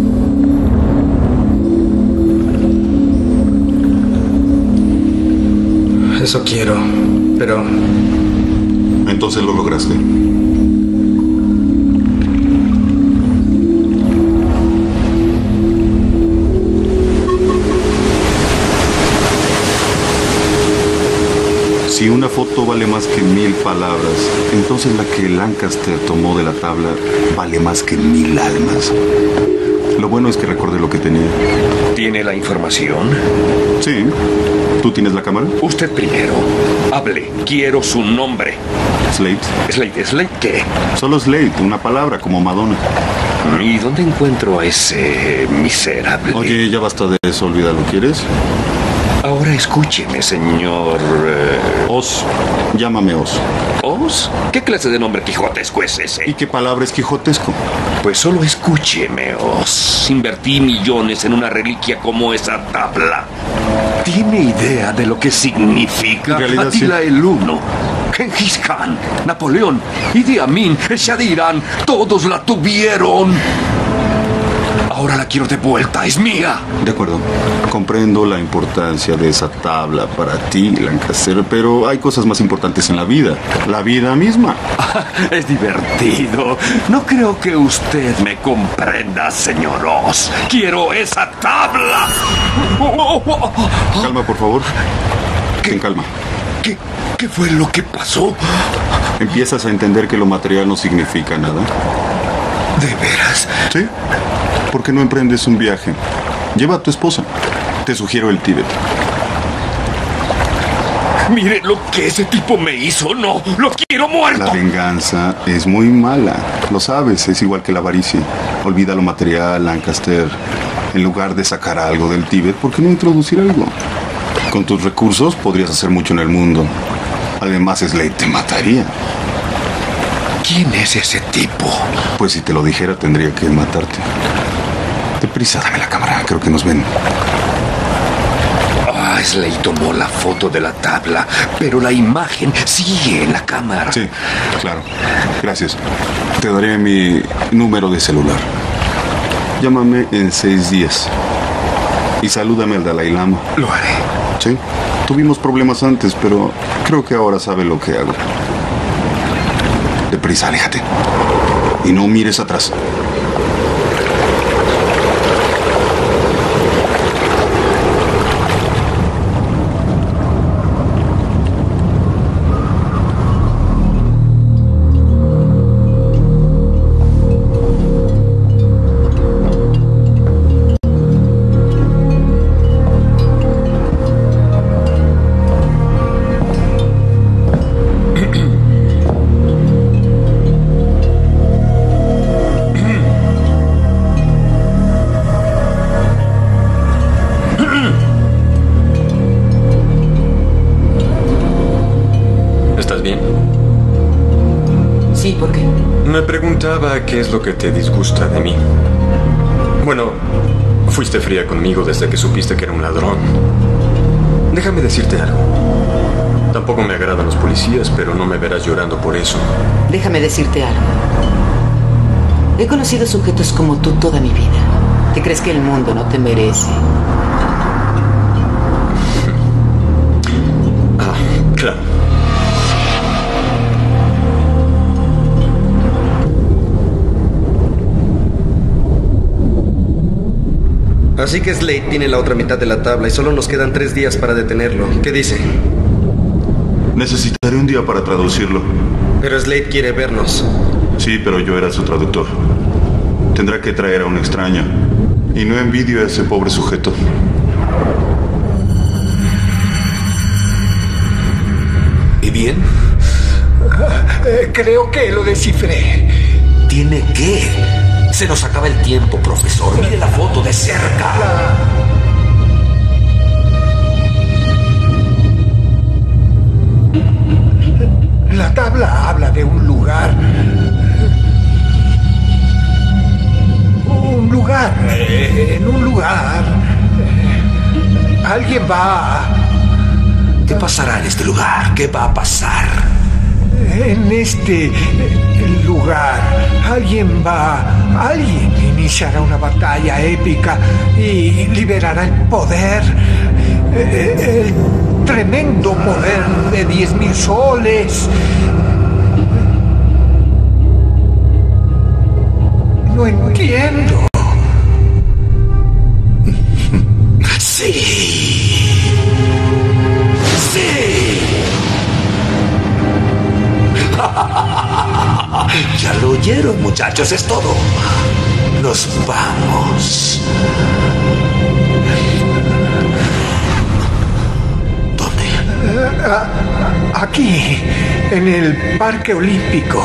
Eso quiero, pero... Entonces lo lograste. Si una foto vale más que mil palabras, entonces la que Lancaster tomó de la tabla vale más que mil almas. Lo bueno es que recordé lo que tenía. ¿Tiene la información? Sí. ¿Tú tienes la cámara? Usted primero. Hable. Quiero su nombre. Slade. ¿Slade? ¿Slade qué? Solo Slade, una palabra, como Madonna. ¿Y dónde encuentro a ese miserable? Oye, ya basta de eso, olvídalo, ¿quieres? Ahora escúcheme, señor... Eh... Oz. Llámame Oz. ¿Oz? ¿Qué clase de nombre quijotesco es ese? ¿Y qué palabra es quijotesco? Pues solo escúcheme, Oz. Invertí millones en una reliquia como esa tabla. ¿Tiene idea de lo que significa? En realidad, Atila sí. el Uno, Genghis Khan, Napoleón, Idi Amin, el Shah de Irán, todos la tuvieron. Ahora la quiero de vuelta, es mía. De acuerdo. Comprendo la importancia de esa tabla para ti, Lancaster, pero hay cosas más importantes en la vida. La vida misma. Es divertido. No creo que usted me comprenda, señor Oz. Quiero esa tabla. Calma, por favor. Ten calma. ¿Qué, ¿Qué fue lo que pasó? Empiezas a entender que lo material no significa nada. ¿De veras? Sí. ¿Por qué no emprendes un viaje? Lleva a tu esposa. Te sugiero el Tíbet. Mire lo que ese tipo me hizo. No, lo quiero muerto. La venganza es muy mala. Lo sabes, es igual que la avaricia. Olvida lo material, Lancaster. En lugar de sacar algo del Tíbet, ¿por qué no introducir algo? Con tus recursos podrías hacer mucho en el mundo. Además, Slade te mataría. ¿Quién es ese tipo? Pues si te lo dijera, tendría que matarte. Deprisa, dame la cámara. Creo que nos ven. Ah, Slade tomó la foto de la tabla, pero la imagen sigue en la cámara. Sí, claro. Gracias. Te daré mi número de celular. Llámame en seis días. Y salúdame al Dalai Lama. Lo haré. Sí. Tuvimos problemas antes, pero creo que ahora sabe lo que hago. Deprisa, aléjate. Y no mires atrás. ¿Qué es lo que te disgusta de mí? Bueno, fuiste fría conmigo desde que supiste que era un ladrón. Déjame decirte algo. Tampoco me agradan los policías, pero no me verás llorando por eso. Déjame decirte algo. He conocido sujetos como tú toda mi vida. ¿Te crees que el mundo no te merece? Ah, claro. Así que Slade tiene la otra mitad de la tabla y solo nos quedan tres días para detenerlo. ¿Qué dice? Necesitaré un día para traducirlo. Pero Slade quiere vernos. Sí, pero yo era su traductor. Tendrá que traer a un extraño. Y no envidio a ese pobre sujeto. ¿Y bien? Eh, creo que lo descifré. ¿Tiene qué? Se nos acaba el tiempo, profesor. Mire la foto de cerca. La tabla habla de un lugar. Un lugar. Eh, en un lugar. Eh, alguien va. ¿Qué pasará en este lugar? ¿Qué va a pasar? En este lugar, alguien va, alguien iniciará una batalla épica y liberará el poder, el tremendo poder de diez mil soles. No entiendo. Sí. Sí. Ya lo oyeron, muchachos, es todo. Nos vamos. ¿Dónde? Aquí, en el Parque Olímpico.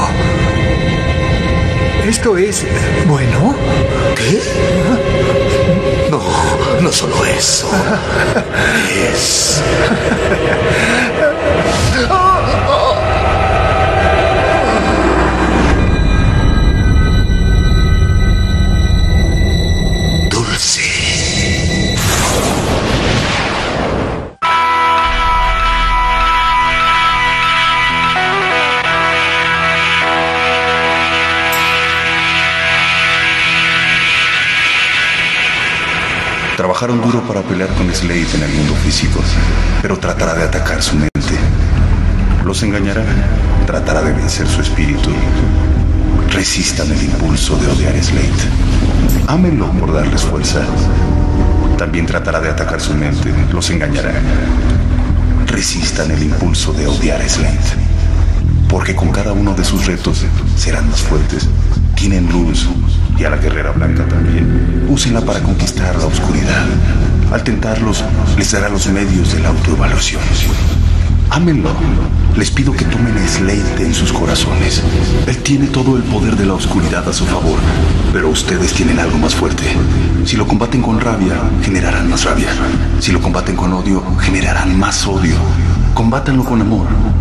¿Esto es bueno? ¿Qué? No, no solo eso. Es... Trabajaron duro para pelear con Slade en el mundo físico, pero tratará de atacar su mente. Los engañará, tratará de vencer su espíritu. Resistan el impulso de odiar a Slade. Ámenlo por darles fuerza. También tratará de atacar su mente, los engañará. Resistan el impulso de odiar a Slade. Porque con cada uno de sus retos serán más fuertes. Tienen luz, y a la guerrera blanca también. Úsenla para conquistar la oscuridad. Al tentarlos, les dará los medios de la autoevaluación. Ámenlo. Les pido que tomen a Slade en sus corazones. Él tiene todo el poder de la oscuridad a su favor, pero ustedes tienen algo más fuerte. Si lo combaten con rabia, generarán más rabia. Si lo combaten con odio, generarán más odio. Combátanlo con amor.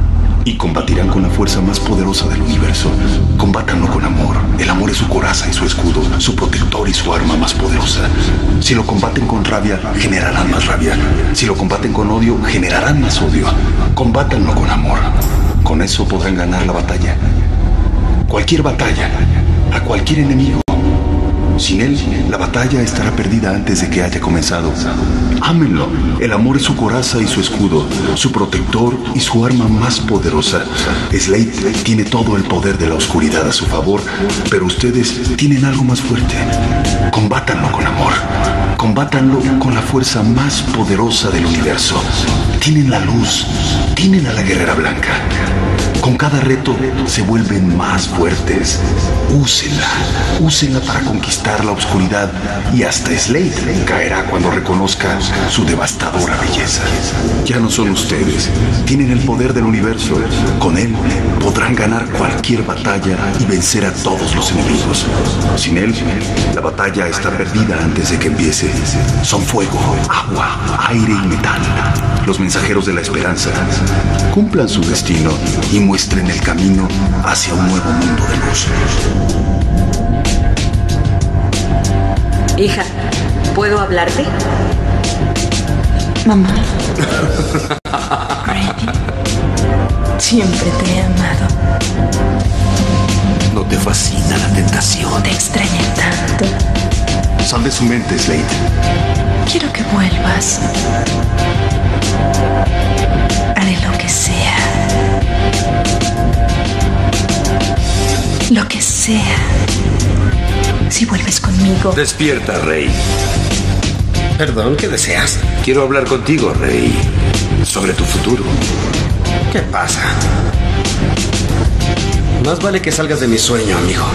y combatirán con la fuerza más poderosa del universo. Combátanlo con amor. El amor es su coraza y su escudo, su protector y su arma más poderosa. Si lo combaten con rabia, generarán más rabia. Si lo combaten con odio, generarán más odio. Combátanlo con amor. Con eso podrán ganar la batalla. Cualquier batalla, a cualquier enemigo. Sin él, la batalla estará perdida antes de que haya comenzado. Ámenlo. El amor es su coraza y su escudo, su protector y su arma más poderosa. Slade tiene todo el poder de la oscuridad a su favor, pero ustedes tienen algo más fuerte. Combátanlo con amor. Combátanlo con la fuerza más poderosa del universo. Tienen la luz. Tienen a la guerrera blanca. Con cada reto se vuelven más fuertes. Úsenla. Úsenla para conquistar la oscuridad y hasta Slade caerá cuando reconozca su devastadora belleza. Ya no son ustedes. Tienen el poder del universo. Con él podrán ganar cualquier batalla y vencer a todos los enemigos. Sin él, la batalla está perdida antes de que empiece. Son fuego, agua, aire y metal. Los mensajeros de la esperanza. Cumplan su destino y muestren el camino hacia un nuevo mundo de luz. Hija, ¿puedo hablarte? Mamá. Grady, siempre te he amado. ¿No te fascina la tentación? Te extrañé tanto. Sal de su mente, Slade. Quiero que vuelvas. Haré lo que sea. Lo que sea. Si vuelves conmigo. Despierta, Rey. Perdón, ¿qué deseas? Quiero hablar contigo, Rey, sobre tu futuro. ¿Qué pasa? Más vale que salgas de mi sueño, amigo.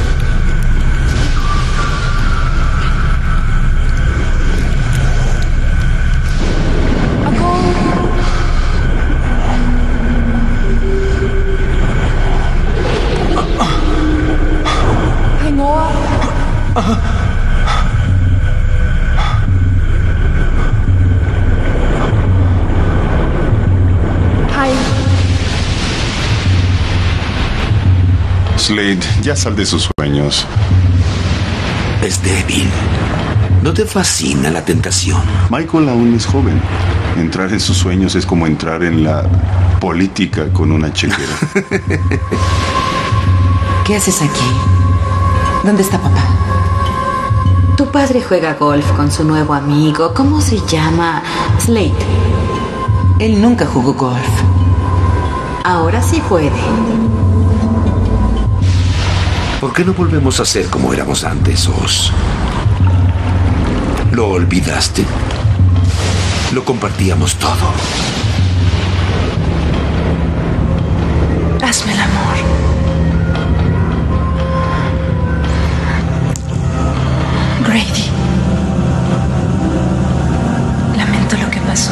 Slade, ya sal de sus sueños. Es débil. ¿No te fascina la tentación? Michael aún es joven. Entrar en sus sueños es como entrar en la política con una chequera. ¿Qué haces aquí? ¿Dónde está papá? Tu padre juega golf con su nuevo amigo. ¿Cómo se llama? Slade. Él nunca jugó golf. Ahora sí puede. ¿Por qué no volvemos a ser como éramos antes, Oz? ¿Lo olvidaste? Lo compartíamos todo. Hazme el amor. Grady. Lamento lo que pasó.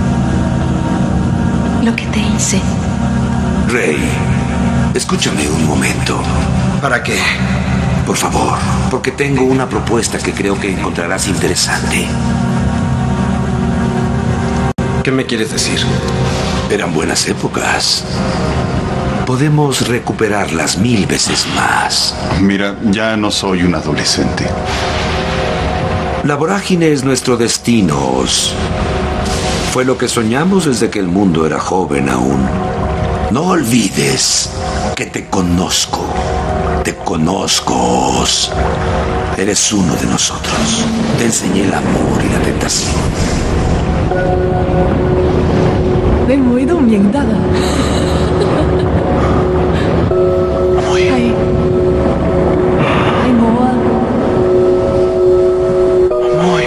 Lo que te hice. Rey, escúchame un momento. ¿Para qué? Por favor, porque tengo una propuesta que creo que encontrarás interesante. ¿Qué me quieres decir? Eran buenas épocas. Podemos recuperarlas mil veces más. Mira, ya no soy un adolescente. La vorágine es nuestro destino, Oz. Fue lo que soñamos desde que el mundo era joven aún. No olvides que te conozco. Te conozco, Oz. Eres uno de nosotros. Te enseñé el amor y la tentación. Muy dominada. Hay, hay more. Muy.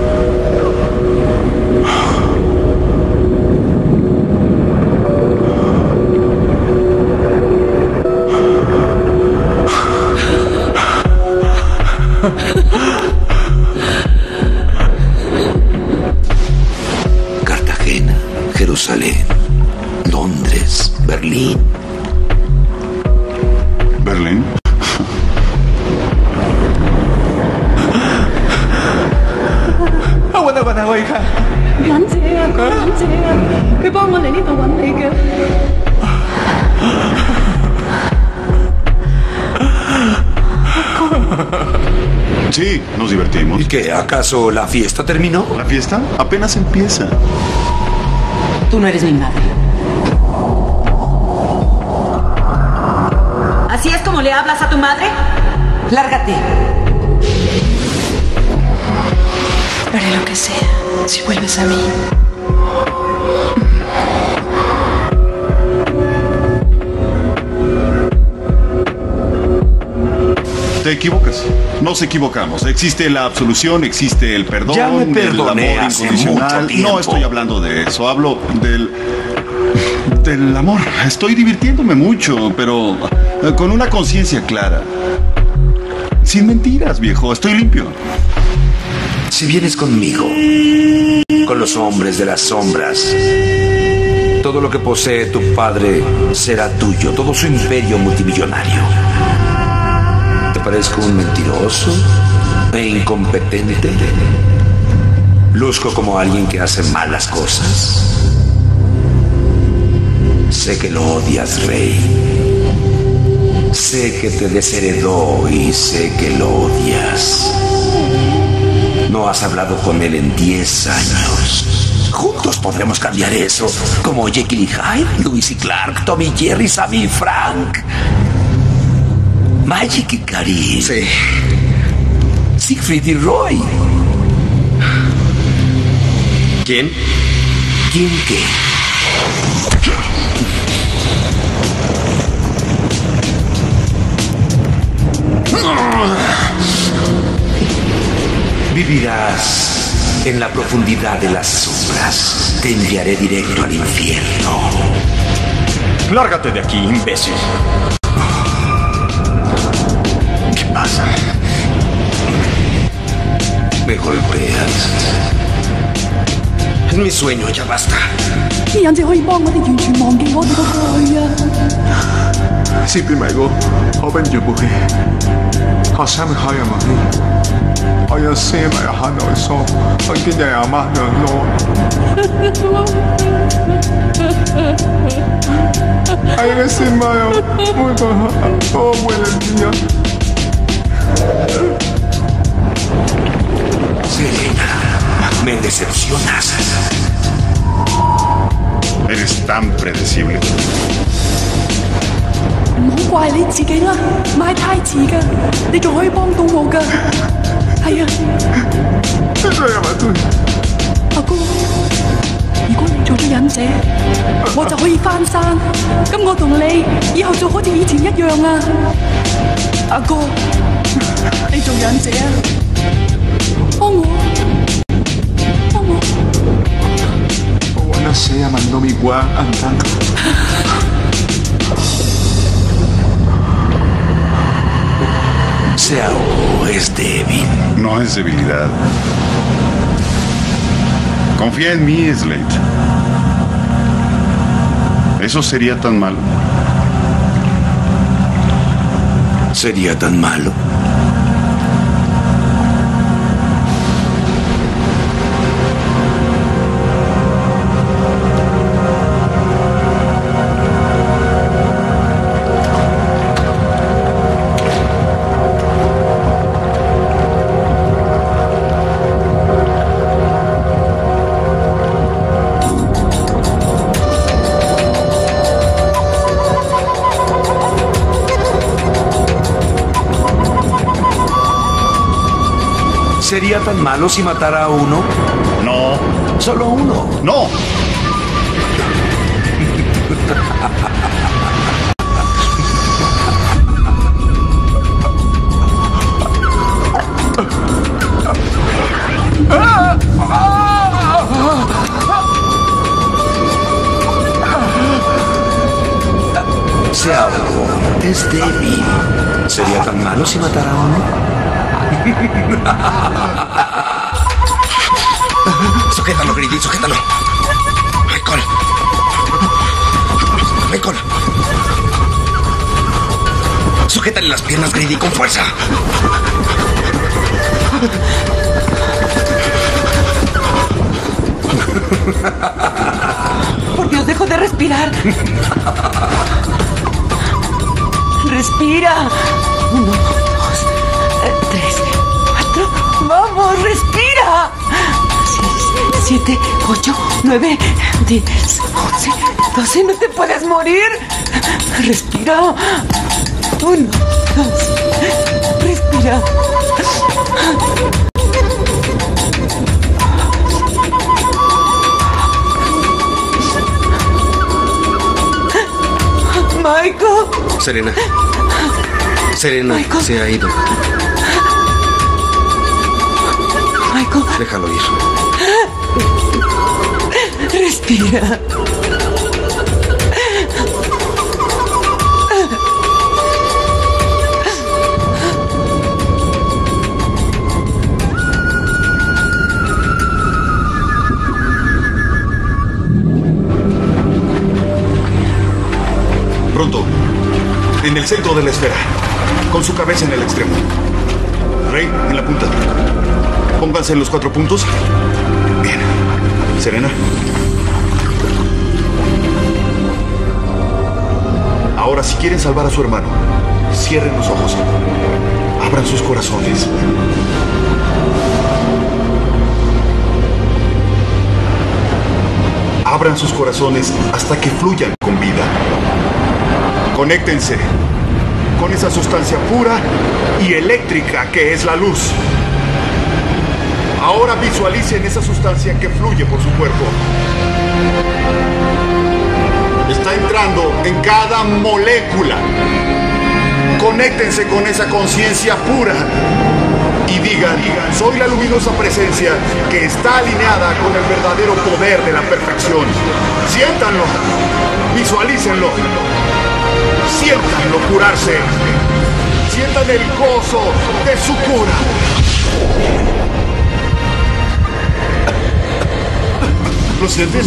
Cartagena, Jerusalén, Londres, Berlín. ¿Berlín? Sí, nos divertimos. ¿Y qué? ¿Acaso la fiesta terminó? ¿La fiesta? Apenas empieza. Tú no eres mi madre. ¿Así es como le hablas a tu madre? Lárgate. Haré lo que sea si vuelves a mí. Te equivocas. Nos equivocamos. Existe la absolución, existe el perdón, Ya me el perdoné amor hace incondicional. mucho tiempo. No estoy hablando de eso. Hablo del del amor. Estoy divirtiéndome mucho, pero eh, con una conciencia clara. Sin mentiras, viejo. Estoy limpio. Si vienes conmigo, con los hombres de las sombras, todo lo que posee tu padre será tuyo, todo su imperio multimillonario. ¿Te parezco un mentiroso e incompetente? ¿Luzco como alguien que hace malas cosas? Sé que lo odias, Rey. Sé que te desheredó y sé que lo odias. No has hablado con él en diez años. Juntos podremos cambiar eso, como Jekyll y Hyde, Lewis y Clark, Tom y Jerry, Sammy y Frank, Magic y Karim. Sí. Siegfried y Roy. ¿Quién? ¿Quién qué? Vivirás en la profundidad de las sombras. Te enviaré directo al infierno. Lárgate de aquí, imbécil. ¿Qué pasa? Me golpeas. Es mi sueño, ya basta. 啲人只可以幫我哋完全忘記我哋個過去啊！ 識別埋個可賓住部戲，學生咪開人物戲，我有些咪下內疏，我見人阿媽兩攞，係個先咪有每個我每人啲人。 Selena, me decepcionas. Eres tan predecible. 唔好怪你自己啦，買太遲㗎，你仲可以幫到我㗎。係啊，阿哥，如果你做咗忍者，我就可以翻山，咁我同你以後就好似以前一樣啊。阿哥，你做忍者啊，幫我，幫我。 No sé, amando mi guan andando. Se ahogó, es débil. No es debilidad. Confía en mí, Slate. ¿Eso sería tan malo? ¿Sería tan malo? ¿Sería tan malo si matara a uno? No. ¿Solo uno? No. Se ahogó. Es débil. ¿Sería tan malo si matara a uno? Sujétalo, Grady, sujétalo. Michael. Michael. Sujétale las piernas, Grady, con fuerza. Por Dios, dejo de respirar. Respira. Uno, dos, siete, ocho, nueve, diez, once, doce. ¡No te puedes morir! Respira. Uno, dos. Respira. Michael. Serena. Serena Michael. se ha ido. Michael. Déjalo ir. Respira. Pronto, en el centro de la esfera, con su cabeza en el extremo. Rey, en la punta. Pónganse en los cuatro puntos. Bien. Serena. Ahora, si quieren salvar a su hermano, cierren los ojos. Abran sus corazones. Abran sus corazones hasta que fluyan con vida. Conéctense con esa sustancia pura y eléctrica que es la luz. Ahora visualicen esa sustancia que fluye por su cuerpo. Está entrando en cada molécula. Conéctense con esa conciencia pura y digan, digan, soy la luminosa presencia que está alineada con el verdadero poder de la perfección. Siéntanlo, visualícenlo, siéntanlo curarse, sientan el gozo de su cura. ¿Lo sienten?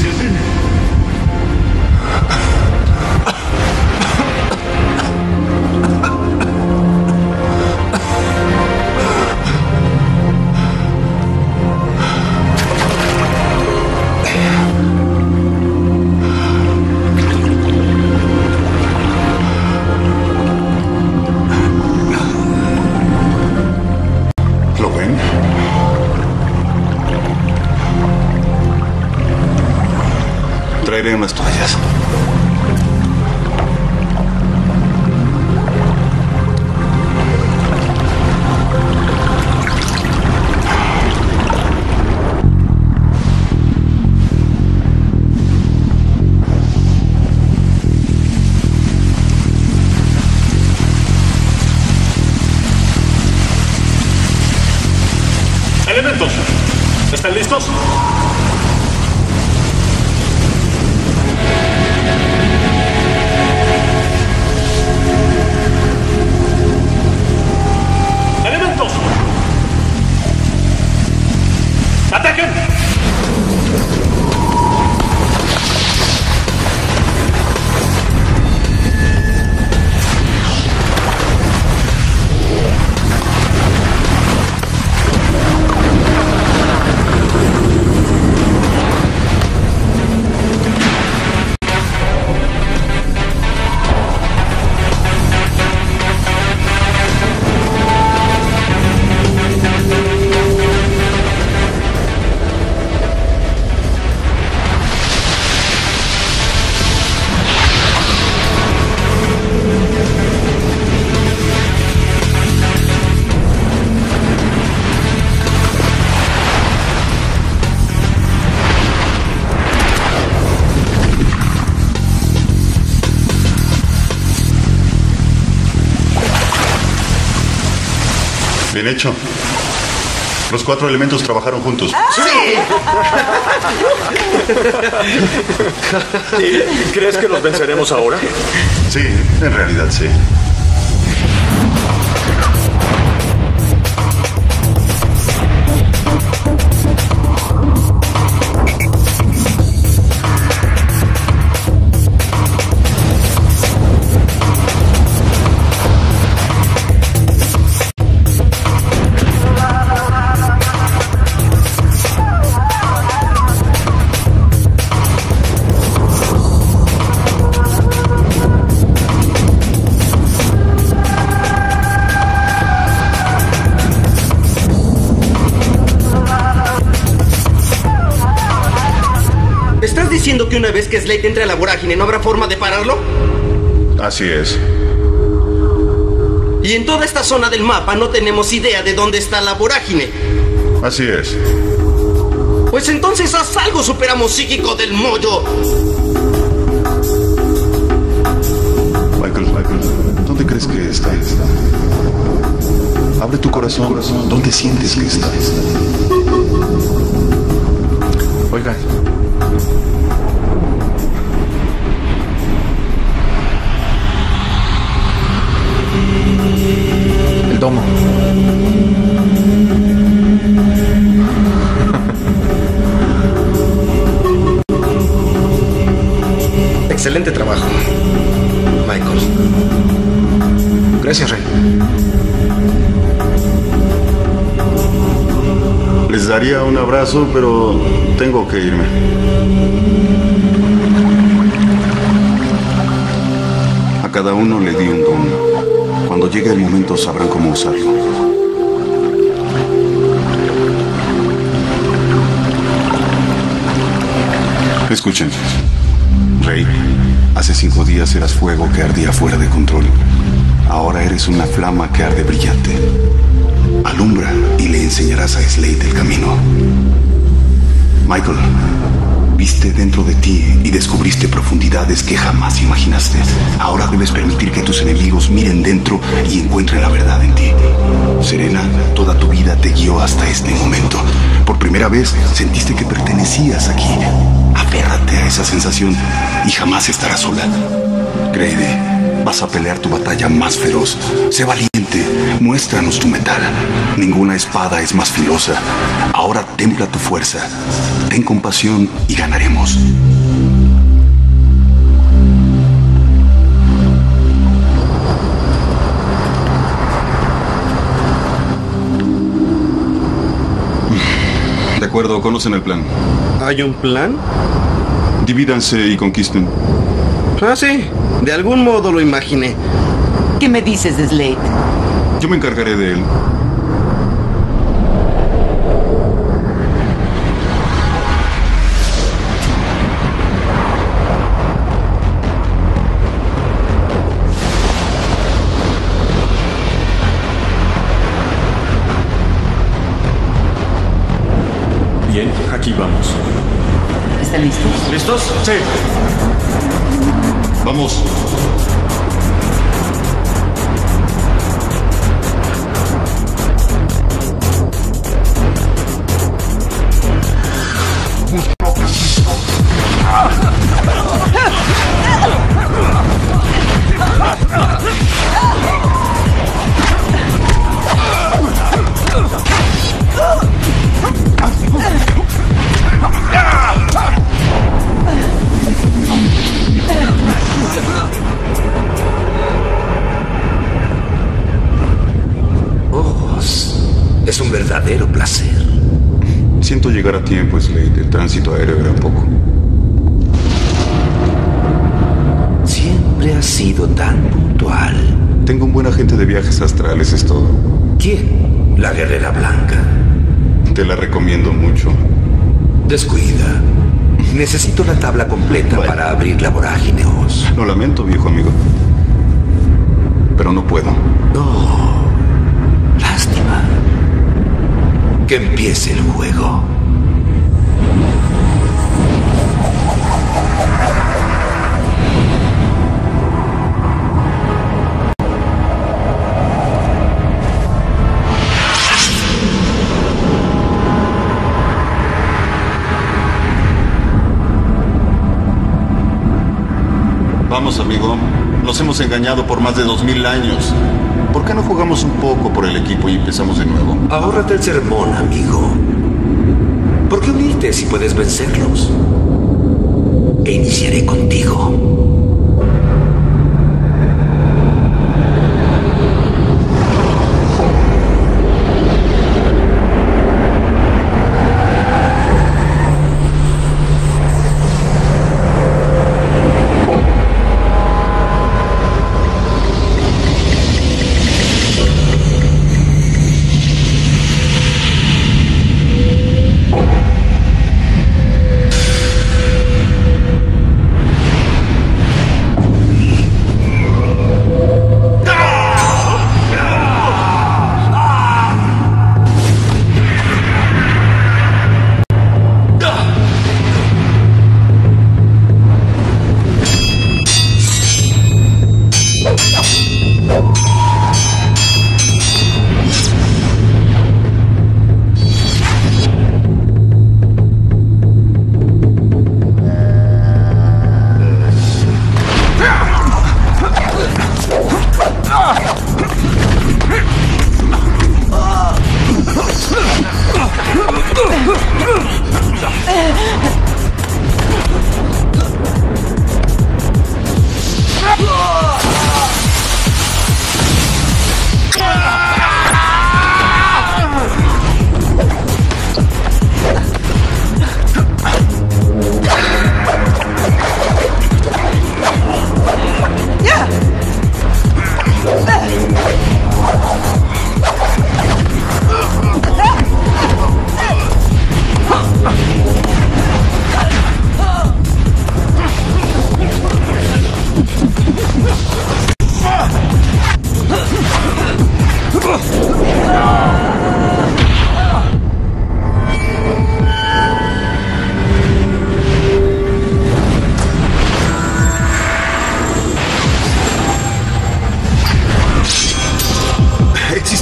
¿Lo ven? Traeré unas toallas. Elementos, ¿están listos? ¡Elementos! ¡Ataquen! Bien hecho. Los cuatro elementos trabajaron juntos. ¿Y crees que los venceremos ahora? Sí, en realidad sí. que una vez que Slate entre a la vorágine, ¿no habrá forma de pararlo? Así es. Y en toda esta zona del mapa no tenemos idea de dónde está la vorágine. Así es. Pues entonces haz algo, superamo psíquico del mollo. Michael, Michael, ¿dónde crees que está? Abre tu corazón. ¿Dónde sientes que está? Oigan. El domo. Excelente trabajo, Michael. Gracias, Rey. Les daría un abrazo, pero tengo que irme. A cada uno le di un don. Cuando llegue el momento sabrán cómo usarlo. Escuchen. Rey, hace cinco días eras fuego que ardía fuera de control. Ahora eres una flama que arde brillante. Alumbra y le enseñarás a Slate el camino. Michael, viste dentro de ti y descubriste profundidades que jamás imaginaste. Ahora debes permitir que tus enemigos miren dentro y encuentren la verdad en ti. Serena, toda tu vida te guió hasta este momento. Por primera vez sentiste que pertenecías aquí. Aférrate a esa sensación y jamás estarás sola. Créeme, vas a pelear tu batalla más feroz. Sé valiente, muéstranos tu metal. Ninguna espada es más filosa. Ahora templa tu fuerza. Ten compasión y ganaremos. De acuerdo, conocen el plan. ¿Hay un plan? Divídanse y conquisten. Ah, sí. De algún modo lo imaginé. ¿Qué me dices de Slate? Yo me encargaré de él. Bien, aquí vamos. ¿Están listos? ¿Listos? Sí. Vamos. Es un verdadero placer. Siento llegar a tiempo, Slate. El tránsito aéreo era poco. Siempre has sido tan puntual. Tengo un buen agente de viajes astrales, es todo. ¿Quién? La Guerrera Blanca. Te la recomiendo mucho. Descuida. Necesito la tabla completa bueno. para abrir la vorágine, Oz. Lo lamento, viejo amigo. Pero no puedo. No. Lástima. Que empiece el juego. Vamos, amigo. Nos hemos engañado por más de dos mil años. ¿Por qué no jugamos un poco por el equipo y empezamos de nuevo? Ahórrate el sermón, amigo. ¿Por qué unirte si puedes vencerlos? E iniciaré contigo.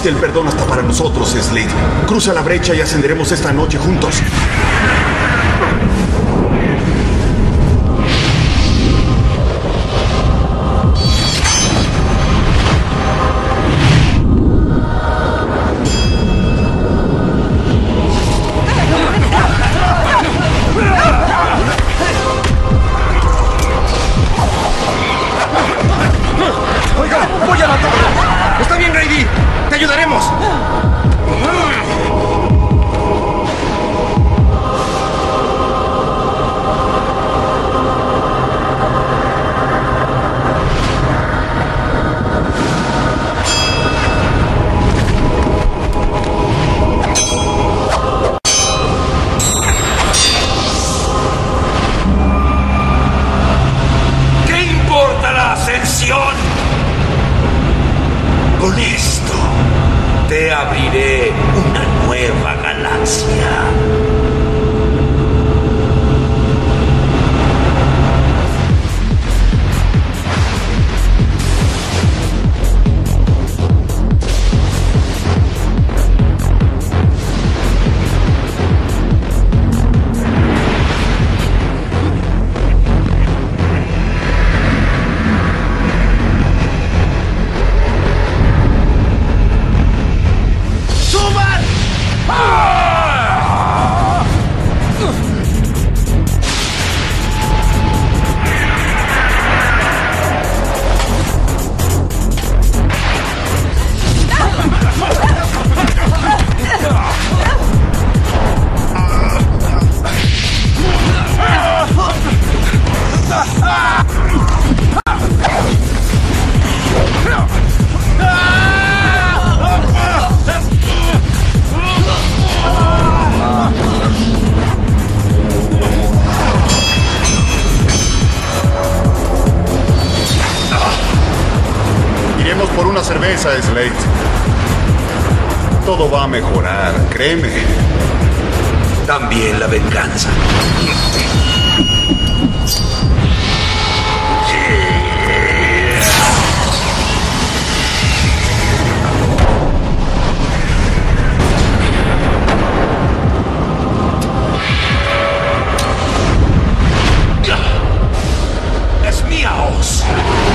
existe el perdón hasta para nosotros, Slade. Cruza la brecha y ascenderemos esta noche juntos. Con esto te abriré una nueva galaxia. Por una cerveza, Slade. Todo va a mejorar, créeme. También la venganza. Es mía, Oz.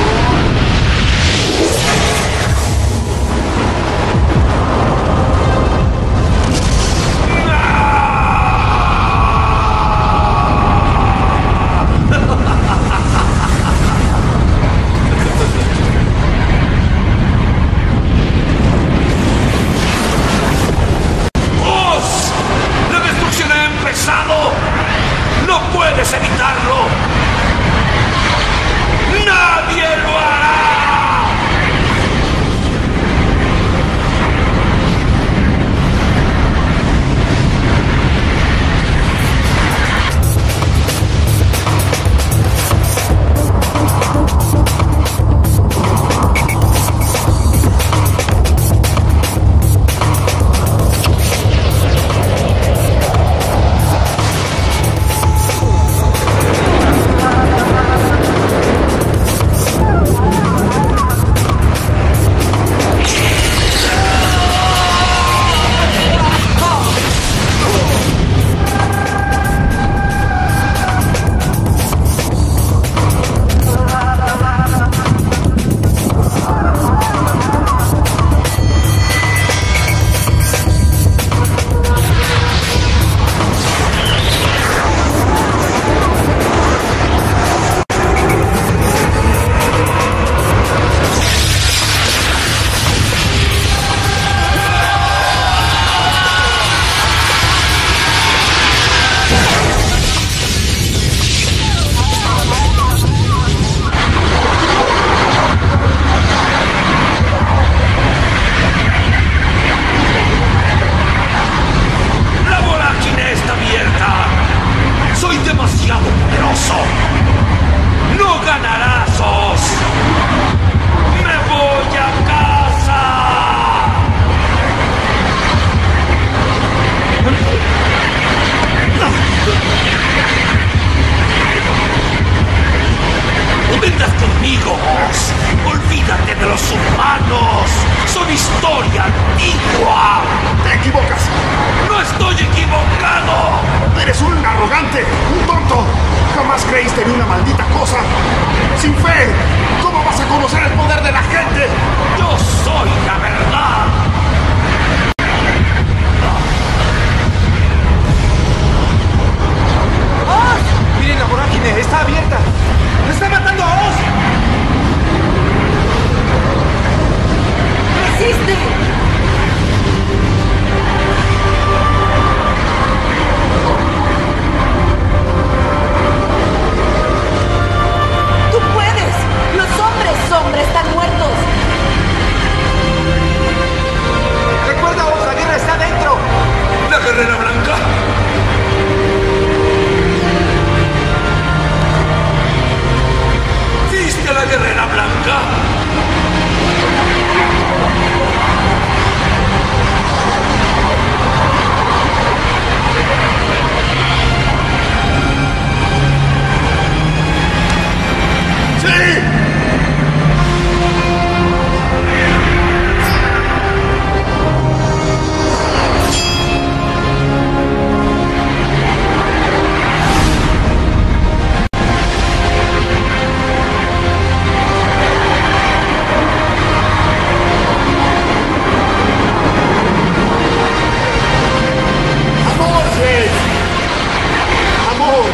¡No puedes evitarlo! ¡Nadie lo hará! ¡Vendrás conmigo, Oz! ¡Olvídate de los humanos! ¡Son historia antigua! ¡Estoy equivocado! Eres un arrogante, un tonto. Jamás creíste en una maldita cosa. Sin fe, ¿cómo vas a conocer el poder de la gente? Yo soy la verdad. ¡Oz! Miren la vorágine, está abierta. ¡Está matando a Oz! ¡Resiste! ¡Tú puedes! ¡Los hombres sombra están muertos! ¡Recuerda, Oz! ¡La guerra está dentro! ¡La guerrera blanca! ¿Viste a la guerrera blanca? ¡Sí! ¡Amor, Slade! ¡Amor!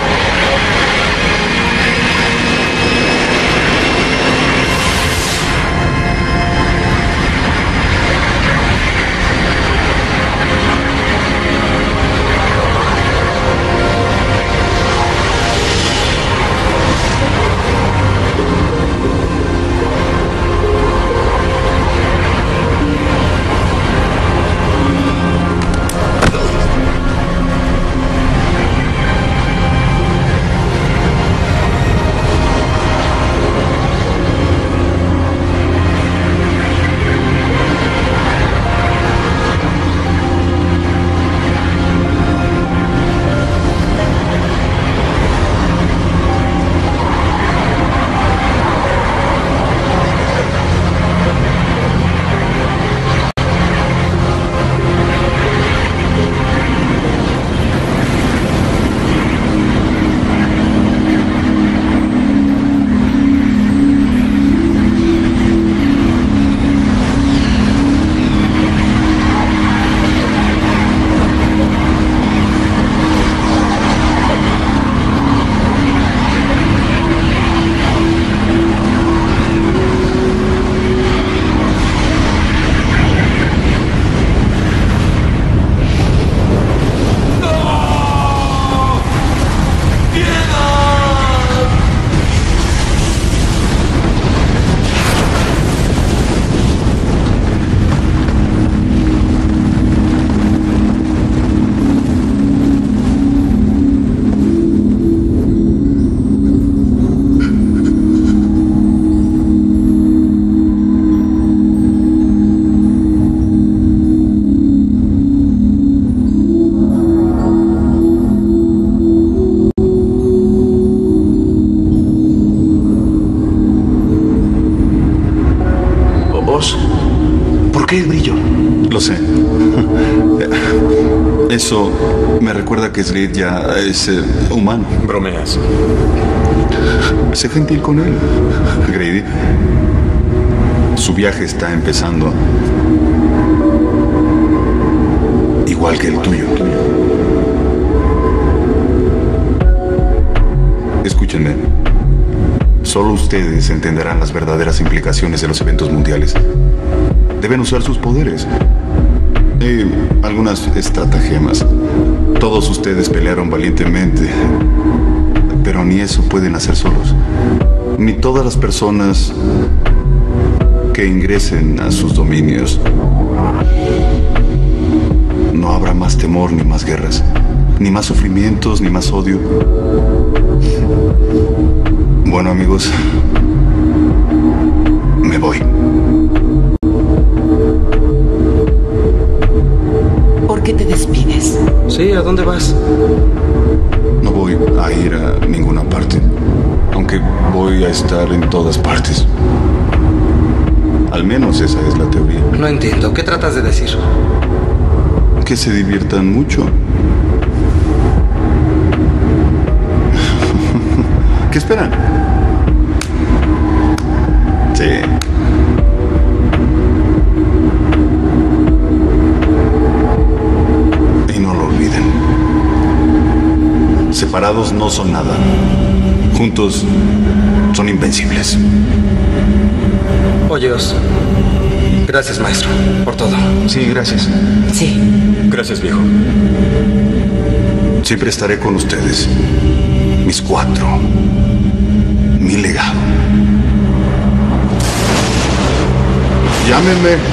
¿Por qué el brillo? Lo sé. Eso me recuerda que Slade ya es eh, humano. Bromeas. Sé gentil con él, Grady. Su viaje está empezando. Igual que el tuyo. Escúchenme. Solo ustedes entenderán las verdaderas implicaciones de los eventos mundiales. Deben usar sus poderes. Y algunas estratagemas. Todos ustedes pelearon valientemente. Pero ni eso pueden hacer solos. Ni todas las personas que ingresen a sus dominios. No habrá más temor ni más guerras. Ni más sufrimientos, ni más odio. Bueno, amigos, me voy. ¿Por qué te despides? Sí, ¿a dónde vas? No voy a ir a ninguna parte, aunque voy a estar en todas partes. Al menos esa es la teoría. No entiendo. ¿Qué tratas de decir? Que se diviertan mucho. ¿Qué esperan? Sí. Y no lo olviden. Separados no son nada. Juntos son invencibles. Oyeos. Gracias, maestro, por todo. Sí, gracias. Sí. Gracias, viejo. Siempre estaré con ustedes. Mis cuatro. Mi legado. Llámenme.